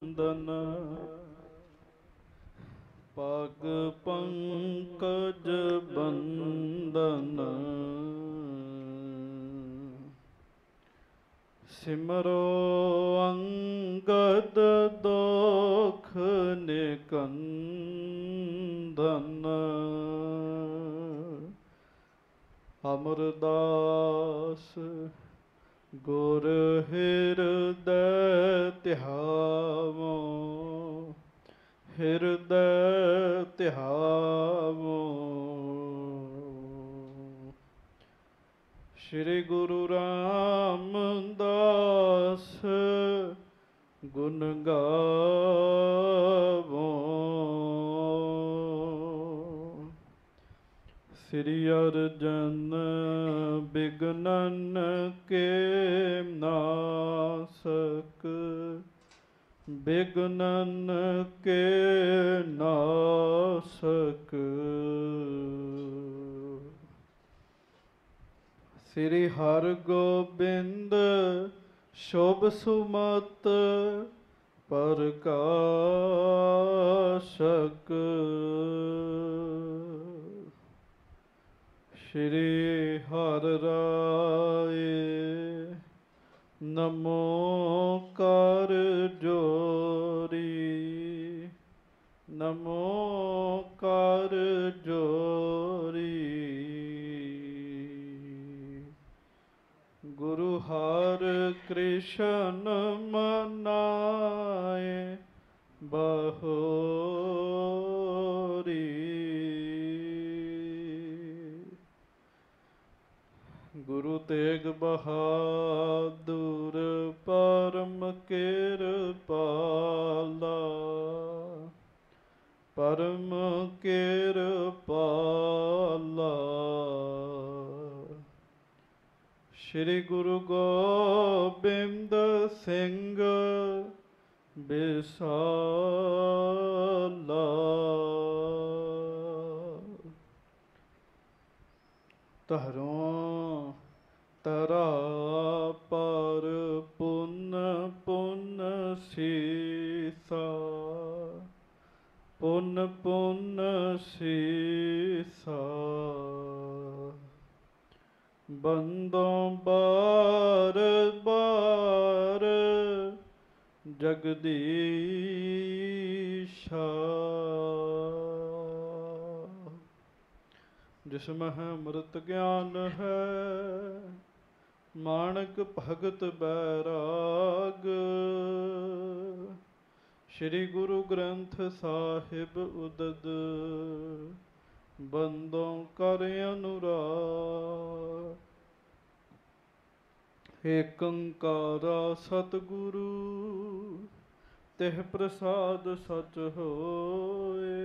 ਦਨ ਪਗ ਪੰਕਜ ਬੰਦਨ ਸਿਮਰੋ ਅੰਗਦ ਦੋਖ ਨਿਕੰਦਨ ਅਮਰਦਾਸ ਗੁਰ ਹਿਰਦੈ ਧਿਆਵੋ ਹਿਰਦੈ ਧਿਆਵੋ। ਸ਼੍ਰੀ ਗੁਰੂ ਰਾਮਦਾਸ ਗੁਣ ਗਾਵੋ। ਸ੍ਰੀ ਅਰਜਨ ਬਿਘਨਨ ਕੇ ਨਾਸਕ ਬਿਘਨਨ ਕੇ ਨਾਸਕ। ਸ੍ਰੀ ਹਰਗੋਬਿੰਦ ਸ਼ੁਭ ਸੁਮਤ ਪ੍ਰਕਾਸ਼ਕ। ਸ਼੍ਰੀ ਹਰਿ ਰਾਏ ਨਮੋ ਕਰ ਜੋਰੀ ਨਮੋ ਕਰ ਜੋਰੀ। ਗੁਰੂ ਹਰਿ ਕ੍ਰਿਸ਼ਨ ਮਨਾਏ ਬਹੋਰੀ। ਗੁਰੂ ਤੇਗ ਬਹਾਦੁਰ ਪਰਮ ਕਿਰਪਾਲਾ ਪਰਮ ਕਿਰਪਾਲਾ। ਸ਼੍ਰੀ ਗੁਰੂ ਗੋਬਿੰਦ ਸਿੰਘ ਬਿਸਾਲਾ। ਧਰੋਂ ਧਰਾ ਪਰ ਪੁੰਨ ਪੁੰਨ ਸੀਸਾ ਪੁੰਨ ਪੁੰਨ ਸੀਸਾ। ਬੰਦੋਂ ਬਾਰ ਬਾਰ ਜਗਦੀਸ਼ਾ। ਜਿਸ ਮਹਿ ਅੰਮ੍ਰਿਤ ਗਿਆਨ ਹੈ ਮਾਣਕ ਭਗਤ ਬੈਰਾਗ। ਸ਼੍ਰੀ ਗੁਰੂ ਗ੍ਰੰਥ ਸਾਹਿਬ ਉਦਦ ਬੰਦੋਂ ਕਰ ਅਨੁਰਾਗ। ਏਕੰਕਾਰਾ ਸਤਿਗੁਰੂ ਤਿਹ ਪ੍ਰਸਾਦ ਸਚ ਹੋਏ।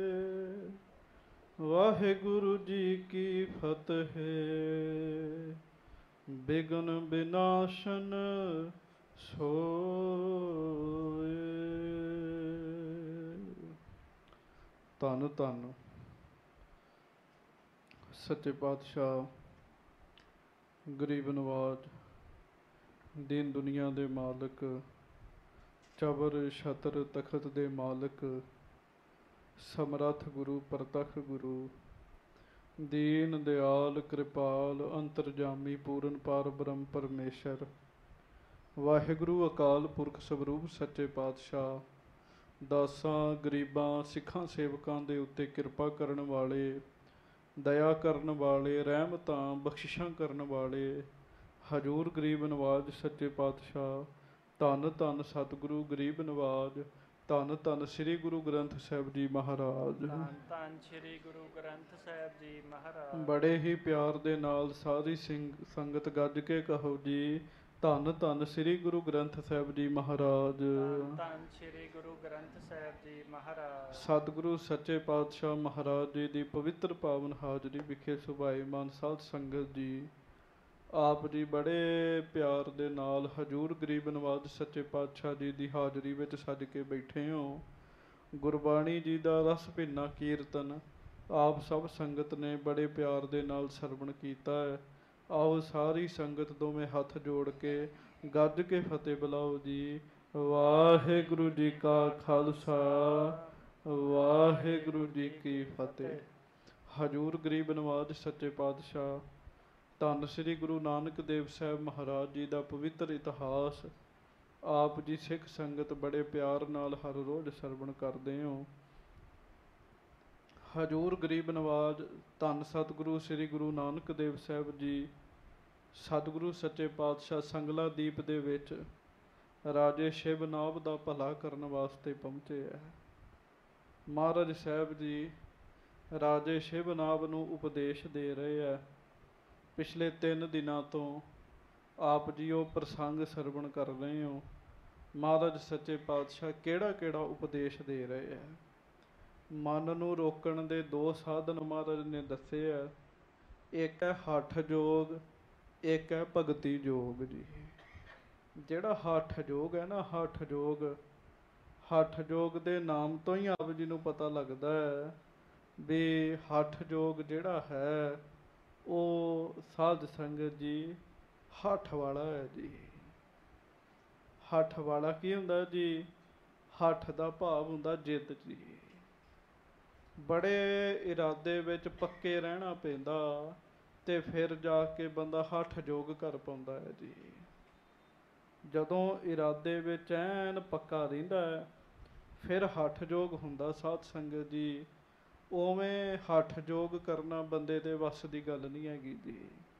ਵਾਹਿਗੁਰੂ ਜੀ ਕੀ ਫਤਿਹ। ਬਿਘਨ ਬਿਨਾਸ਼ਨ ਸੋਏ। ਧੰਨ ਧੰਨ ਸੱਚੇ ਪਾਤਸ਼ਾਹ ਗਰੀਬ ਨਵਾਜ ਦੀਨ ਦੁਨੀਆ ਦੇ ਮਾਲਕ ਚਬਰ ਛਤਰ ਤਖਤ ਦੇ ਮਾਲਕ ਸਮਰੱਥ ਗੁਰੂ ਪ੍ਰਤੱਖ ਗੁਰੂ ਦੀਨ ਦਿਆਲ ਕਿਰਪਾਲ ਅੰਤਰਜਾਮੀ ਪੂਰਨ ਪਾਰ ਬ੍ਰਹਮ ਪਰਮੇਸ਼ਰ ਵਾਹਿਗੁਰੂ ਅਕਾਲ ਪੁਰਖ ਸਵਰੂਪ ਸੱਚੇ ਪਾਤਸ਼ਾਹ ਦਾਸਾਂ ਗਰੀਬਾਂ ਸਿੱਖਾਂ ਸੇਵਕਾਂ ਦੇ ਉੱਤੇ ਕਿਰਪਾ ਕਰਨ ਵਾਲੇ ਦਇਆ ਕਰਨ ਵਾਲੇ ਰਹਿਮਤਾਂ ਬਖਸ਼ਿਸ਼ਾਂ ਕਰਨ ਵਾਲੇ ਹਜ਼ੂਰ ਗਰੀਬ ਨਵਾਜ ਸੱਚੇ ਪਾਤਸ਼ਾਹ ਧੰਨ ਧੰਨ ਸਤਿਗੁਰੂ ਗਰੀਬ ਨਵਾਜ ਧੰਨ ਧੰਨ ਸ੍ਰੀ ਗੁਰੂ ਗ੍ਰੰਥ ਸਾਹਿਬ ਜੀ ਮਹਾਰਾਜ। ਧੰਨ ਧੰਨ ਸ੍ਰੀ ਗੁਰੂ ਗ੍ਰੰਥ ਸਾਹਿਬ ਜੀ ਮਹਾਰਾਜ। ਬੜੇ ਹੀ ਪਿਆਰ ਦੇ ਨਾਲ ਸਾਰੀ ਸੰਗਤ ਗੱਜ ਕੇ ਕਹੋ ਜੀ ਧੰਨ ਧੰਨ ਸ੍ਰੀ ਗੁਰੂ ਗ੍ਰੰਥ ਸਾਹਿਬ ਜੀ ਮਹਾਰਾਜ। ਧੰਨ ਧੰਨ ਸ੍ਰੀ ਗੁਰੂ ਗ੍ਰੰਥ ਸਾਹਿਬ ਜੀ ਮਹਾਰਾਜ। ਸਤਿਗੁਰੂ ਸੱਚੇ ਪਾਤਸ਼ਾਹ ਮਹਾਰਾਜ ਜੀ ਦੀ ਪਵਿੱਤਰ ਪਾਵਨ ਹਾਜ਼ਰੀ ਵਿਖੇ ਸੁਭਾਏਮਾਨ ਸਾਧ ਸੰਗਤ ਜੀ ਆਪ ਜੀ ਬੜੇ ਪਿਆਰ ਦੇ ਨਾਲ ਹਜ਼ੂਰ ਗਰੀਬ ਨਵਾਜ ਸੱਚੇ ਪਾਤਸ਼ਾਹ ਜੀ ਦੀ ਹਾਜ਼ਰੀ ਵਿੱਚ ਸੱਜ ਕੇ ਬੈਠੇ ਹੋ। ਗੁਰਬਾਣੀ ਜੀ ਦਾ ਰਸ ਭਿੰਨਾ ਕੀਰਤਨ ਆਪ ਸਭ ਸੰਗਤ ਨੇ ਬੜੇ ਪਿਆਰ ਦੇ ਨਾਲ ਸਰਵਣ ਕੀਤਾ ਹੈ। ਆਓ ਸਾਰੀ ਸੰਗਤ ਦੋਵੇਂ ਹੱਥ ਜੋੜ ਕੇ ਗੱਜ ਕੇ ਫਤਿਹ ਬੁਲਾਓ ਜੀ। ਵਾਹਿਗੁਰੂ ਜੀ ਕਾ ਖਾਲਸਾ, ਵਾਹਿਗੁਰੂ ਜੀ ਕੀ ਫਤਿਹ। ਹਜੂਰ ਗਰੀਬ ਨਵਾਜ ਸੱਚੇ ਪਾਤਸ਼ਾਹ ਧੰਨ ਸ੍ਰੀ ਗੁਰੂ ਨਾਨਕ ਦੇਵ ਸਾਹਿਬ ਮਹਾਰਾਜ ਜੀ ਦਾ ਪਵਿੱਤਰ ਇਤਿਹਾਸ ਆਪ ਜੀ ਸਿੱਖ ਸੰਗਤ ਬੜੇ ਪਿਆਰ ਨਾਲ ਹਰ ਰੋਜ਼ ਸਰਵਣ ਕਰਦੇ ਹੋ। ਹਜੂਰ ਗਰੀਬ ਨਵਾਜ ਧੰਨ ਸਤਿਗੁਰੂ ਸ੍ਰੀ ਗੁਰੂ ਨਾਨਕ ਦੇਵ ਸਾਹਿਬ ਜੀ ਸਤਿਗੁਰੂ ਸੱਚੇ ਪਾਤਸ਼ਾਹ ਸੰਗਲਾ ਦੀਪ ਦੇ ਵਿੱਚ ਰਾਜੇ ਸ਼ਿਵਨਾਭ ਦਾ ਭਲਾ ਕਰਨ ਵਾਸਤੇ ਪਹੁੰਚੇ ਹੈ। ਮਹਾਰਾਜ ਸਾਹਿਬ ਜੀ ਰਾਜੇ ਸ਼ਿਵਨਾਭ ਨੂੰ ਉਪਦੇਸ਼ ਦੇ ਰਹੇ ਹੈ। ਪਿਛਲੇ 3 ਦਿਨਾਂ ਤੋਂ ਆਪ ਜੀ ਉਹ ਪ੍ਰਸੰਗ ਸਰਵਣ ਕਰ ਰਹੇ ਹੋ। ਮਹਾਰਾਜ ਸੱਚੇ ਪਾਤਸ਼ਾਹ ਕਿਹੜਾ ਕਿਹੜਾ ਉਪਦੇਸ਼ ਦੇ ਰਹੇ ਹੈ। ਮਨ ਨੂੰ ਰੋਕਣ ਦੇ 2 ਸਾਧਨ ਮਹਾਰਾਜ ਨੇ ਦੱਸੇ ਹੈ। ਇੱਕ ਹੈ ਹੱਠ ਯੋਗ, ਇੱਕ ਹੈ ਭਗਤੀ ਯੋਗ ਜੀ। ਜਿਹੜਾ ਹੱਠ ਯੋਗ ਹੈ ਨਾ, ਹੱਠ ਯੋਗ ਦੇ ਨਾਮ ਤੋਂ ਹੀ ਆਪ ਜੀ ਨੂੰ ਪਤਾ ਲੱਗਦਾ ਹੈ ਵੀ ਹੱਠ ਯੋਗ ਜਿਹੜਾ ਹੈ ਉਹ ਸਾਧ ਸੰਗਤ ਜੀ ਹੱਠ ਵਾਲਾ ਹੈ ਜੀ। ਹੱਠ ਵਾਲਾ ਕੀ ਹੁੰਦਾ ਜੀ? ਹੱਠ ਦਾ ਭਾਵ ਹੁੰਦਾ ਜਿੱਦ ਜੀ। ਬੜੇ ਇਰਾਦੇ ਵਿੱਚ ਪੱਕੇ ਰਹਿਣਾ ਪੈਂਦਾ ਤੇ ਫਿਰ ਜਾ ਕੇ ਬੰਦਾ ਹੱਠ ਯੋਗ ਕਰ ਪਾਉਂਦਾ ਹੈ ਜੀ। ਜਦੋਂ ਇਰਾਦੇ ਵਿੱਚ ਐਨ ਪੱਕਾ ਰਹਿੰਦਾ ਹੈ ਫਿਰ ਹੱਠ ਯੋਗ ਹੁੰਦਾ ਸਾਧ ਸੰਗਤ ਜੀ। ਉਵੇਂ ਹੱਠ ਯੋਗ ਕਰਨਾ ਬੰਦੇ ਦੇ ਵੱਸ ਦੀ ਗੱਲ ਨਹੀਂ ਹੈਗੀ ਜੀ।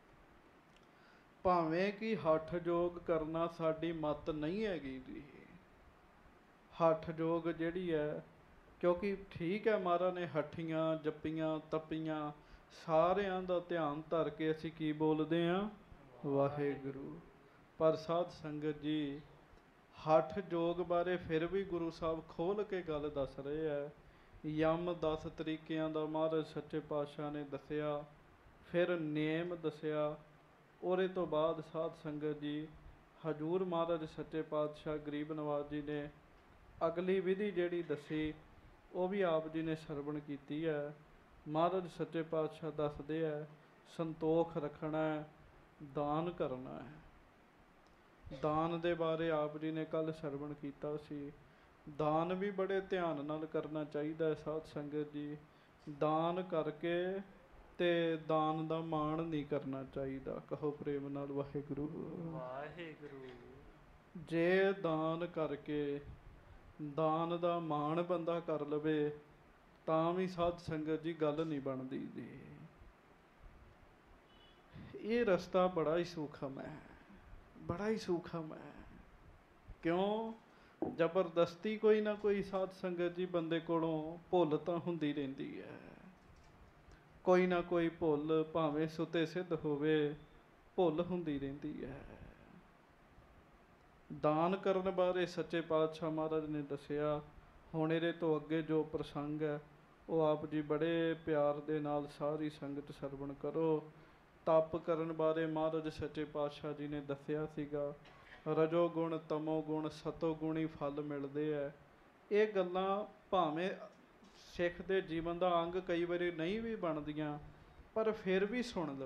ਭਾਵੇਂ ਕਿ ਹੱਠ ਯੋਗ ਕਰਨਾ ਸਾਡੀ ਮੱਤ ਨਹੀਂ ਹੈਗੀ ਜੀ। ਹੱਠ ਯੋਗ ਜਿਹੜੀ ਹੈ, ਕਿਉਂਕਿ ਠੀਕ ਹੈ ਮਹਾਰਾਜ ਨੇ ਹੱਠੀਆਂ ਜੱਪੀਆਂ ਤੱਪੀਆਂ ਸਾਰਿਆਂ ਦਾ ਧਿਆਨ ਧਰ ਕੇ ਅਸੀਂ ਕੀ ਬੋਲਦੇ ਹਾਂ? ਵਾਹਿਗੁਰੂ। ਪਰ ਸਾਧ ਸੰਗਤ ਜੀ ਹੱਠ ਯੋਗ ਬਾਰੇ ਫਿਰ ਵੀ ਗੁਰੂ ਸਾਹਿਬ ਖੋਲ੍ਹ ਕੇ ਗੱਲ ਦੱਸ ਰਹੇ ਹੈ। ਯਮ 10 ਤਰੀਕਿਆਂ ਦਾ ਮਹਾਰਾਜ ਸੱਚੇ ਪਾਤਸ਼ਾਹ ਨੇ ਦੱਸਿਆ, ਫਿਰ ਨੇਮ ਦੱਸਿਆ। ਉਹਦੇ ਤੋਂ ਬਾਅਦ ਸਾਧ ਸੰਗਤ ਜੀ ਹਜੂਰ ਮਹਾਰਾਜ ਸੱਚੇ ਪਾਤਸ਼ਾਹ ਗਰੀਬ ਨਵਾਜ ਜੀ ਨੇ ਅਗਲੀ ਵਿਧੀ ਜਿਹੜੀ ਦੱਸੀ ਉਹ ਵੀ ਆਪ ਜੀ ਨੇ ਸਰਵਣ ਕੀਤੀ ਹੈ। ਮਹਾਰਾਜ ਸੱਚੇ ਪਾਤਸ਼ਾਹ ਦੱਸਦੇ ਹੈ ਸੰਤੋਖ ਰੱਖਣਾ ਹੈ, ਦਾਨ ਕਰਨਾ ਹੈ। ਦਾਨ ਦੇ ਬਾਰੇ ਆਪ ਜੀ ਨੇ ਕੱਲ੍ਹ ਸਰਵਣ ਕੀਤਾ ਸੀ। ਦਾਨ ਵੀ ਬੜੇ ਧਿਆਨ ਨਾਲ ਕਰਨਾ ਚਾਹੀਦਾ ਹੈ ਸਾਧ ਸੰਗਤ ਜੀ। ਦਾਨ ਕਰਕੇ ਤੇ ਦਾਨ ਦਾ ਮਾਣ ਨਹੀਂ ਕਰਨਾ ਚਾਹੀਦਾ। ਕਹੋ ਪ੍ਰੇਮ ਨਾਲ ਵਾਹਿਗੁਰੂ ਵਾਹਿਗੁਰੂ। ਜੇ ਦਾਨ ਕਰਕੇ ਦਾਨ ਦਾ ਮਾਣ ਬੰਦਾ ਕਰ ਲਵੇ ਤਾਂ ਵੀ ਸਾਧ ਸੰਗਤ ਜੀ ਗੱਲ ਨਹੀਂ ਬਣਦੀ ਜੀ। ਇਹ ਰਸਤਾ ਬੜਾ ਹੀ ਸੂਖਮ ਹੈ, ਬੜਾ ਹੀ ਸੂਖਮ ਹੈ। ਕਿਉਂ? ਜ਼ਬਰਦਸਤੀ ਕੋਈ ਨਾ ਕੋਈ ਸਾਧ ਸੰਗਤ ਜੀ ਬੰਦੇ ਕੋਲੋਂ ਭੁੱਲ ਤਾਂ ਹੁੰਦੀ ਰਹਿੰਦੀ ਹੈ। ਕੋਈ ਨਾ ਕੋਈ ਭੁੱਲ ਭਾਵੇਂ ਸੁਤੇ ਸਿੱਧ ਹੋਵੇ, ਭੁੱਲ ਹੁੰਦੀ ਰਹਿੰਦੀ ਹੈ। ਦਾਨ ਕਰਨ ਬਾਰੇ ਸੱਚੇ ਪਾਤਸ਼ਾਹ ਮਹਾਰਾਜ ਨੇ ਦੱਸਿਆ। ਹੁਣ ਇਹਦੇ ਤੋਂ ਅੱਗੇ ਜੋ ਪ੍ਰਸੰਗ ਹੈ ਉਹ ਆਪ ਜੀ ਬੜੇ ਪਿਆਰ ਦੇ ਨਾਲ ਸਾਰੀ ਸੰਗਤ ਸਰਵਣ ਕਰੋ। ਤਪ ਕਰਨ ਬਾਰੇ ਮਹਾਰਾਜ ਸੱਚੇ ਪਾਤਸ਼ਾਹ ਜੀ ਨੇ ਦੱਸਿਆ ਸੀਗਾ। ਰਜੋ ਗੁਣ ਤਮੋ ਗੁਣ ਸਤੋ ਗੁਣੀ ਫਲ ਮਿਲਦੇ ਹੈ। ਇਹ ਗੱਲਾਂ ਭਾਵੇਂ ਸਿੱਖ ਦੇ ਜੀਵਨ ਦਾ ਅੰਗ ਕਈ ਵਾਰੀ ਨਹੀਂ ਵੀ ਬਣਦੀਆਂ ਪਰ ਫਿਰ ਵੀ ਸੁਣ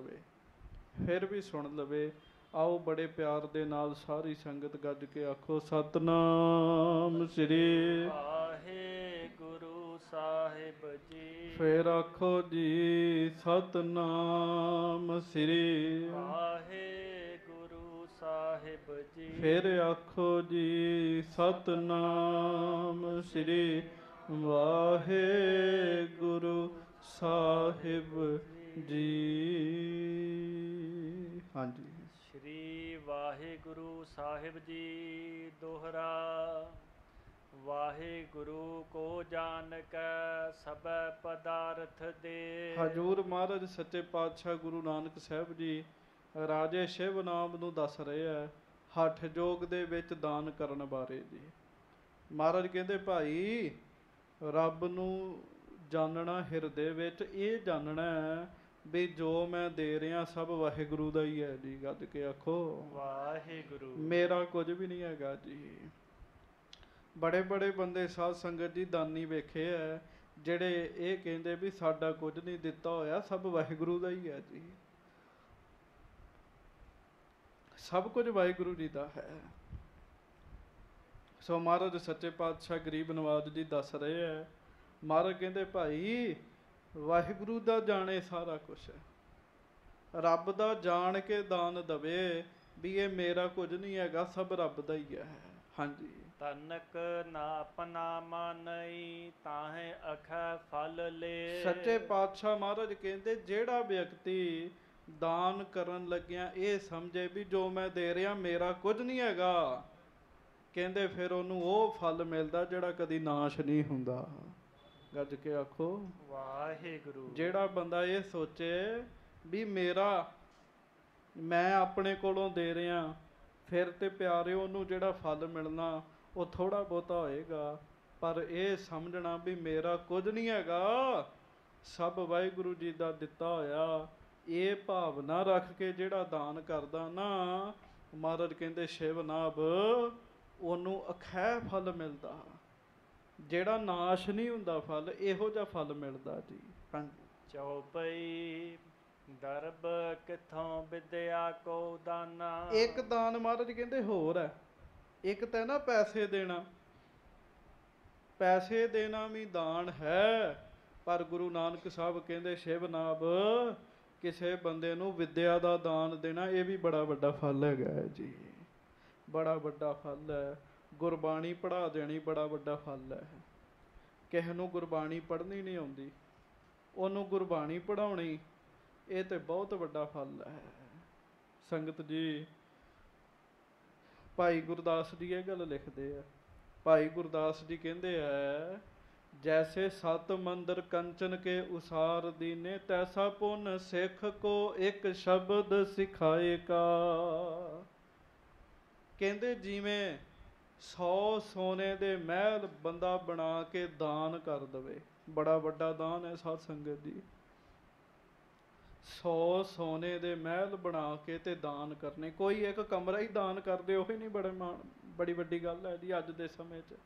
ਲਵੇ। ਆਓ ਬੜੇ ਪਿਆਰ ਦੇ ਨਾਲ ਸਾਰੀ ਸੰਗਤ ਗੱਜ ਕੇ ਆਖੋ ਸਤਿਨਾਮ ਸ੍ਰੀ ਵਾਹਿਗੁਰੂ ਸਾਹਿਬ ਜੀ। ਫਿਰ ਆਖੋ ਜੀ ਸਤਿਨਾਮ ਸ੍ਰੀ ਵਾਹਿਗੁਰੂ ਸਾਹਿਬ ਜੀ। ਫਿਰ ਆਖੋ ਜੀ ਸਤਿਨਾਮ ਸ੍ਰੀ ਵਾਹਿਗੁਰੂ ਸਾਹਿਬ ਜੀ। ਹਾਂਜੀ। ਸ਼੍ਰੀ ਵਾਹਿਗੁਰੂ ਸਾਹਿਬ ਜੀ ਦੋਹਰਾ। ਵਾਹਿਗੁਰੂ ਕੋ ਜਾਣ ਕੈ ਸਭੈ ਪਦਾਰਥ ਦੇ। ਹਜੂਰ ਮਹਾਰਾਜ ਸੱਚੇ ਪਾਤਸ਼ਾਹ ਗੁਰੂ ਨਾਨਕ ਸਾਹਿਬ ਜੀ ਰਾਜੇ ਸ਼ਿਵਨਾਭ ਨੂੰ ਦੱਸ ਰਹੇ ਹੈ ਹੱਠ ਯੋਗ ਦੇ ਵਿੱਚ ਦਾਨ ਕਰਨ ਬਾਰੇ ਜੀ। ਮਹਾਰਾਜ ਕਹਿੰਦੇ ਭਾਈ ਰੱਬ ਨੂੰ ਜਾਣਨਾ ਹਿਰਦੇ ਵਿੱਚ, ਇਹ ਜਾਣਨਾ ਵੀ ਜੋ ਮੈਂ ਦੇ ਰਿਹਾ ਸਭ ਵਾਹਿਗੁਰੂ ਦਾ ਹੀ ਹੈ ਜੀ। ਗੱਜ ਕੇ ਆਖੋ ਵਾਹਿਗੁਰੂ। ਮੇਰਾ ਕੁਝ ਵੀ ਨਹੀਂ ਹੈਗਾ ਜੀ। ਬੜੇ ਬੜੇ ਬੰਦੇ ਸਾਧ ਸੰਗਤ ਜੀ ਦਾਨੀ ਵੇਖੇ ਹੈ ਜਿਹੜੇ ਇਹ ਕਹਿੰਦੇ ਵੀ ਸਾਡਾ ਕੁਝ ਨਹੀਂ ਦਿੱਤਾ ਹੋਇਆ, ਸਭ ਵਾਹਿਗੁਰੂ ਦਾ ਹੀ ਹੈ ਜੀ। ਸਭ ਕੁਝ ਵਾਹਿਗੁਰੂ ਜੀ ਦਾ ਹੈ। ਸੋ ਮਹਾਰਾਜ ਸੱਚੇ ਪਾਤਸ਼ਾਹ ਗਰੀਬ ਨਵਾਜ ਜੀ ਦੱਸ ਰਹੇ ਹੈ। ਮਹਾਰਾਜ ਕਹਿੰਦੇ ਭਾਈ ਵਾਹਿਗੁਰੂ ਦਾ ਜਾਣੇ ਸਾਰਾ ਕੁਛ ਹੈ। ਰੱਬ ਦਾ ਜਾਣ ਕੇ ਦਾਨ ਦਵੇ ਵੀ ਇਹ ਮੇਰਾ ਕੁਝ ਨਹੀਂ ਹੈਗਾ, ਸਭ ਰੱਬ ਦਾ ਹੀ ਹੈ। ਹਾਂਜੀ। ਤਨਕ ਨਾ ਆਪਣਾ ਮਾਨਈ ਤਾਹੇ ਅਖੈ ਫਲ ਲੇ। ਸੱਚੇ ਪਾਤਸ਼ਾਹ ਮਹਾਰਾਜ ਕਹਿੰਦੇ ਜਿਹੜਾ ਵਿਅਕਤੀ ਦਾਨ ਕਰਨ ਲੱਗਿਆ ਇਹ ਸਮਝੇ ਵੀ ਜੋ ਮੈਂ ਦੇ ਰਿਹਾ ਮੇਰਾ ਕੁਝ ਨਹੀਂ ਹੈਗਾ, ਕਹਿੰਦੇ ਫਿਰ ਉਹਨੂੰ ਉਹ ਫਲ ਮਿਲਦਾ ਜਿਹੜਾ ਕਦੀ ਨਾਸ਼ ਨਹੀਂ ਹੁੰਦਾ। ਗੱਜ ਕੇ ਆਖੋ ਵਾਹਿਗੁਰੂ। ਜਿਹੜਾ ਬੰਦਾ ਇਹ ਸੋਚੇ ਵੀ ਮੈਂ ਆਪਣੇ ਕੋਲੋਂ ਦੇ ਰਿਹਾ, ਫਿਰ ਤੇ ਪਿਆਰੇ ਉਹਨੂੰ ਜਿਹੜਾ ਫਲ ਮਿਲਣਾ ਉਹ ਥੋੜ੍ਹਾ ਬਹੁਤਾ ਹੋਏਗਾ, ਪਰ ਇਹ ਸਮਝਣਾ ਵੀ ਮੇਰਾ ਕੁਝ ਨਹੀਂ ਹੈਗਾ, ਸਭ ਵਾਹਿਗੁਰੂ ਜੀ ਦਾ ਦਿੱਤਾ ਹੋਇਆ। ਇਹ ਭਾਵਨਾ ਰੱਖ ਕੇ ਜਿਹੜਾ ਦਾਨ ਕਰਦਾ ਨਾ, ਮਹਾਰਾਜ ਕਹਿੰਦੇ ਸ਼ਿਵ ਨਾਭ ਉਹਨੂੰ ਅਖੈ ਫਲ ਮਿਲਦਾ, ਜਿਹੜਾ ਨਾਸ਼ ਨਹੀਂ ਹੁੰਦਾ ਫਲ, ਇਹੋ ਜਿਹਾ ਫਲ ਮਿਲਦਾ ਜੀ। ਹਾਂਜੀ। ਚੌਪਈ ਦਰਬ ਕਿੱਥੋਂ ਵਿਦਿਆ ਕੋ ਦਾਨਾ। ਇੱਕ ਦਾਨ ਮਹਾਰਾਜ ਕਹਿੰਦੇ ਹੋਰ ਹੈ। ਇੱਕ ਤਾਂ ਨਾ ਪੈਸੇ ਦੇਣਾ, ਪੈਸੇ ਦੇਣਾ ਵੀ ਦਾਨ ਹੈ, ਪਰ ਗੁਰੂ ਨਾਨਕ ਸਾਹਿਬ ਕਹਿੰਦੇ ਸ਼ਿਵ ਨਾਭ ਕਿਸੇ ਬੰਦੇ ਨੂੰ ਵਿਦਿਆ ਦਾ ਦਾਨ ਦੇਣਾ ਇਹ ਵੀ ਬੜਾ ਵੱਡਾ ਫਲ ਹੈਗਾ ਹੈ ਜੀ, ਬੜਾ ਵੱਡਾ ਫਲ ਹੈ। ਗੁਰਬਾਣੀ ਪੜ੍ਹਾ ਦੇਣੀ ਬੜਾ ਵੱਡਾ ਫਲ ਹੈ। ਕਿਸੇ ਨੂੰ ਗੁਰਬਾਣੀ ਪੜ੍ਹਨੀ ਨਹੀਂ ਆਉਂਦੀ, ਉਹਨੂੰ ਗੁਰਬਾਣੀ ਪੜ੍ਹਾਉਣੀ, ਇਹ ਤੇ ਬਹੁਤ ਵੱਡਾ ਫਲ ਹੈ। ਸੰਗਤ ਜੀ, ਭਾਈ ਗੁਰਦਾਸ ਜੀ ਇਹ ਗੱਲ ਲਿਖਦੇ ਆ। ਭਾਈ ਗੁਰਦਾਸ ਜੀ ਕਹਿੰਦੇ ਹੈ, ਜੈਸੇ ਸਤ ਮੰਦਰ ਕੰਚਨ ਕੇ ਉਸਾਰ ਦੀਨੇ, ਤੈਸਾ ਪੁਨ ਸਿੱਖ ਕੋ ਇੱਕ ਸ਼ਬਦ ਸਿਖਾਏ ਕਾ। ਕਹਿੰਦੇ ਜਿਵੇਂ 100 ਸੋਨੇ ਦੇ ਮਹਿਲ ਬੰਦਾ ਬਣਾ ਕੇ ਦਾਨ ਕਰ ਦਵੇ, ਬੜਾ ਵੱਡਾ ਦਾਨ ਹੈ ਸਾਧ ਸੰਗਤ ਜੀ। 100 ਸੋਨੇ ਦੇ ਮਹਿਲ ਬਣਾ ਕੇ ਤੇ ਦਾਨ ਕਰਨੇ, ਕੋਈ ਇੱਕ ਕਮਰਾ ਹੀ ਦਾਨ ਕਰਦੇ ਉਹੀ ਨਹੀਂ ਬੜੀ ਵੱਡੀ ਗੱਲ ਹੈ ਜੀ ਅੱਜ ਦੇ ਸਮੇਂ 'ਚ।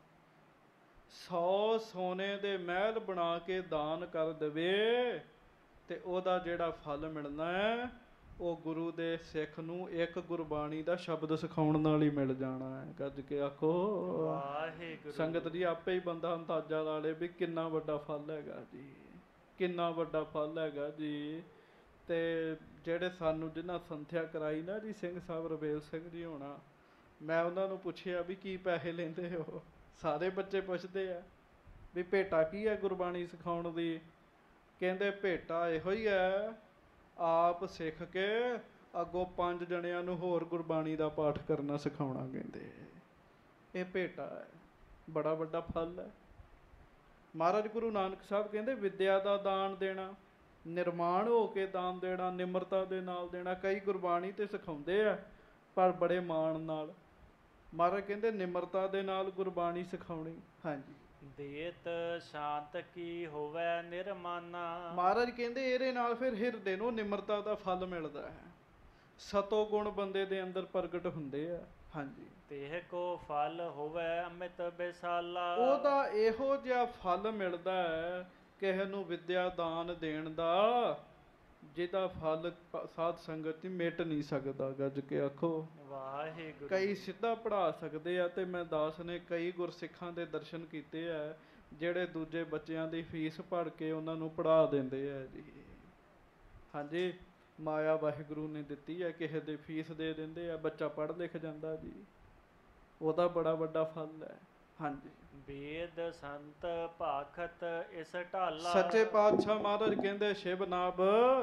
100 ਸੋਨੇ ਦੇ ਮਹਿਲ ਬਣਾ ਕੇ ਦਾਨ ਕਰ ਦੇਵੇ ਤੇ ਉਹਦਾ ਜਿਹੜਾ ਫਲ ਮਿਲਣਾ ਹੈ ਉਹ ਗੁਰੂ ਦੇ ਸਿੱਖ ਨੂੰ ਇੱਕ ਗੁਰਬਾਣੀ ਦਾ ਸ਼ਬਦ ਸਿਖਾਉਣ ਨਾਲ ਹੀ ਮਿਲ ਜਾਣਾ ਹੈ। ਗੱਜ ਕੇ ਆਖੋ ਵਾਹਿਗੁਰੂ। ਸੰਗਤ ਜੀ, ਆਪੇ ਹੀ ਬੰਦਾ ਅੰਦਾਜ਼ਾ ਲਾ ਲੇ ਵੀ ਕਿੰਨਾ ਵੱਡਾ ਫਲ ਹੈਗਾ ਜੀ, ਕਿੰਨਾ ਵੱਡਾ ਫਲ ਹੈਗਾ ਜੀ। ਤੇ ਜਿਹੜੇ ਸਾਨੂੰ ਜਿਹਨਾਂ ਸੰਥਿਆ ਕਰਾਈ ਨਾ ਜੀ, ਸਿੰਘ ਸਾਹਿਬ ਰਵੇਲ ਸਿੰਘ ਜੀ ਹੋਣਾ, ਮੈਂ ਉਹਨਾਂ ਨੂੰ ਪੁੱਛਿਆ ਵੀ ਕੀ ਪੈਸੇ ਲੈਂਦੇ ਹੋ। ਸਾਰੇ ਬੱਚੇ ਪੁੱਛਦੇ ਆ ਵੀ ਭੇਟਾ ਕੀ ਹੈ ਗੁਰਬਾਣੀ ਸਿਖਾਉਣ ਦੀ। ਕਹਿੰਦੇ ਭੇਟਾ ਇਹੋ ਹੀ ਹੈ, ਆਪ ਸਿੱਖ ਕੇ ਅੱਗੋਂ 5 ਜਣਿਆਂ ਨੂੰ ਹੋਰ ਗੁਰਬਾਣੀ ਦਾ ਪਾਠ ਕਰਨਾ ਸਿਖਾਉਣਾ। ਕਹਿੰਦੇ ਇਹ ਭੇਟਾ ਹੈ, ਬੜਾ ਵੱਡਾ ਫਲ ਹੈ। ਮਹਾਰਾਜ ਗੁਰੂ ਨਾਨਕ ਸਾਹਿਬ ਕਹਿੰਦੇ ਵਿਦਿਆ ਦਾ ਦਾਨ ਦੇਣਾ, ਨਿਰਮਾਣ ਹੋ ਕੇ ਦਾਨ ਦੇਣਾ, ਨਿਮਰਤਾ ਦੇ ਨਾਲ ਦੇਣਾ। ਕਈ ਗੁਰਬਾਣੀ ਤੇ ਸਿਖਾਉਂਦੇ ਆ ਪਰ ਬੜੇ ਮਾਣ ਨਾਲ। ਮਹਾਰਾਜ ਕਹਿੰਦੇ ਨਿਮਰਤਾ ਦੇ ਨਾਲ ਗੁਰਬਾਣੀ ਸਿਖਾਉਣੀ। ਹਾਂਜੀ। ਦੇਤ ਸ਼ਾਂਤ ਕੀ ਹੋਵੇ ਨਿਰਮਾਨਾ। ਮਹਾਰਾਜ ਕਹਿੰਦੇ ਇਹਦੇ ਨਾਲ ਫਿਰ ਹਿਰਦੇ ਨੂੰ ਨਿਮਰਤਾ ਦਾ ਫਲ ਮਿਲਦਾ ਹੈ, ਸਤੋ ਗੁਣ ਬੰਦੇ ਦੇ ਅੰਦਰ ਪ੍ਰਗਟ ਹੁੰਦੇ ਆ। ਹਾਂਜੀ। ਤੇਹ ਕੋ ਫਲ ਹੋਵੇ ਅੰਮ੍ਰਿਤ ਬਿਸਾਲਾ। ਉਹਦਾ ਇਹੋ ਜਿਹਾ ਫਲ ਮਿਲਦਾ ਹੈ ਕਿਸੇ ਨੂੰ ਵਿਦਿਆ ਦਾਨ ਦੇਣ ਦਾ, ਜਿਹਦਾ ਫਲ ਸਾਧ ਸੰਗਤ ਮਿਟ ਨਹੀਂ ਸਕਦਾ। ਗੱਜ ਕੇ ਆਖੋ ਵਾਹਿਗੁਰੂ। ਕਈ ਸਿੱਧਾ ਪੜ੍ਹਾ ਸਕਦੇ ਆ, ਤੇ ਮੈਂ ਦਾਸ ਨੇ ਕਈ ਗੁਰਸਿੱਖਾਂ ਦੇ ਦਰਸ਼ਨ ਕੀਤੇ ਆ ਜਿਹੜੇ ਦੂਜੇ ਬੱਚਿਆਂ ਦੀ ਫੀਸ ਭਰ ਕੇ ਉਹਨਾਂ ਨੂੰ ਪੜ੍ਹਾ ਦਿੰਦੇ ਆ ਜੀ। ਹਾਂਜੀ, ਮਾਇਆ ਵਾਹਿਗੁਰੂ ਨੇ ਦਿੱਤੀ ਹੈ, ਕਿਸੇ ਦੀ ਫੀਸ ਦੇ ਦਿੰਦੇ ਆ, ਬੱਚਾ ਪੜ੍ਹ ਲਿਖ ਜਾਂਦਾ ਜੀ, ਉਹਦਾ ਬੜਾ ਵੱਡਾ ਫਲ ਹੈ। ਹਾਂਜੀ। ਵੇਦ ਸੰਤ ਭਾਖਤ ਇਸ ਢਾਲਾ। ਸੱਚੇ ਪਾਤਸ਼ਾਹ ਮਹਾਰਾਜ ਕਹਿੰਦੇ ਸ਼ਿਵ ਨਾਭ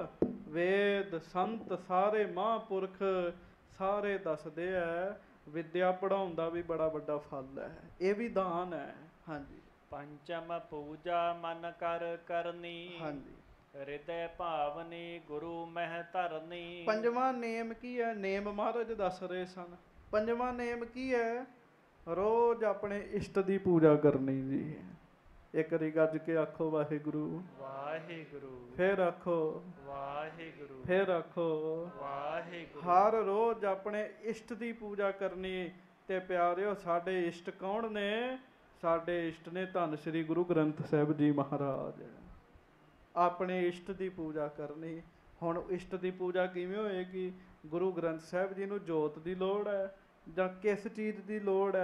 ਵੇਦ ਸੰਤ ਸਾਰੇ ਮਹਾਂਪੁਰਖ ਸਾਰੇ ਦੱਸਦੇ ਹੈ ਵਿਦਿਆ ਪੜ੍ਹਾਉਣ ਦਾ ਵੀ ਬੜਾ ਵੱਡਾ ਫਲ ਹੈ, ਇਹ ਵੀ ਦਾਨ ਹੈ। ਹਾਂਜੀ। ਪੰਚਮ ਪੂਜਾ ਮਨ ਕਰ ਕਰਨੀ। ਹਾਂਜੀ। ਹਿਰਦੈ ਭਾਵਨੀ ਗੁਰੂ ਮਹਿ ਧਰਨੀ। ਪੰਜਵਾਂ ਨੇਮ ਕੀ ਹੈ? ਨੇਮ ਮਹਾਰਾਜ ਦੱਸ ਰਹੇ ਸਨ। ਪੰਜਵਾਂ ਨੇਮ ਕੀ ਹੈ? ਰੋਜ਼ ਆਪਣੇ ਇਸ਼ਟ ਦੀ ਪੂਜਾ ਕਰਨੀ ਜੀ। ਇੱਕ ਵਾਰੀ ਗੱਜ ਕੇ ਆਖੋ ਵਾਹਿਗੁਰੂ। ਵਾਹਿਗੁਰੂ। ਫਿਰ ਆਖੋ ਵਾਹਿਗੁਰੂ। ਫਿਰ ਆਖੋ ਵਾਹਿਗੁਰੂ। ਹਰ ਰੋਜ਼ ਆਪਣੇ ਇਸ਼ਟ ਦੀ ਪੂਜਾ ਕਰਨੀ। ਤੇ ਪਿਆਰਿਓ, ਸਾਡੇ ਇਸ਼ਟ ਕੌਣ ਨੇ? ਸਾਡੇ ਇਸ਼ਟ ਨੇ ਧੰਨ ਸ਼੍ਰੀ ਗੁਰੂ ਗ੍ਰੰਥ ਸਾਹਿਬ ਜੀ ਮਹਾਰਾਜ। ਆਪਣੇ ਇਸ਼ਟ ਦੀ ਪੂਜਾ ਕਰਨੀ। ਹੁਣ ਇਸ਼ਟ ਦੀ ਪੂਜਾ ਕਿਵੇਂ ਹੋਏਗੀ? ਗੁਰੂ ਗ੍ਰੰਥ ਸਾਹਿਬ ਜੀ ਨੂੰ ਜੋਤ ਦੀ ਲੋੜ ਹੈ ਜਾਂ ਕਿਸ ਚੀਜ਼ ਦੀ ਲੋੜ ਹੈ?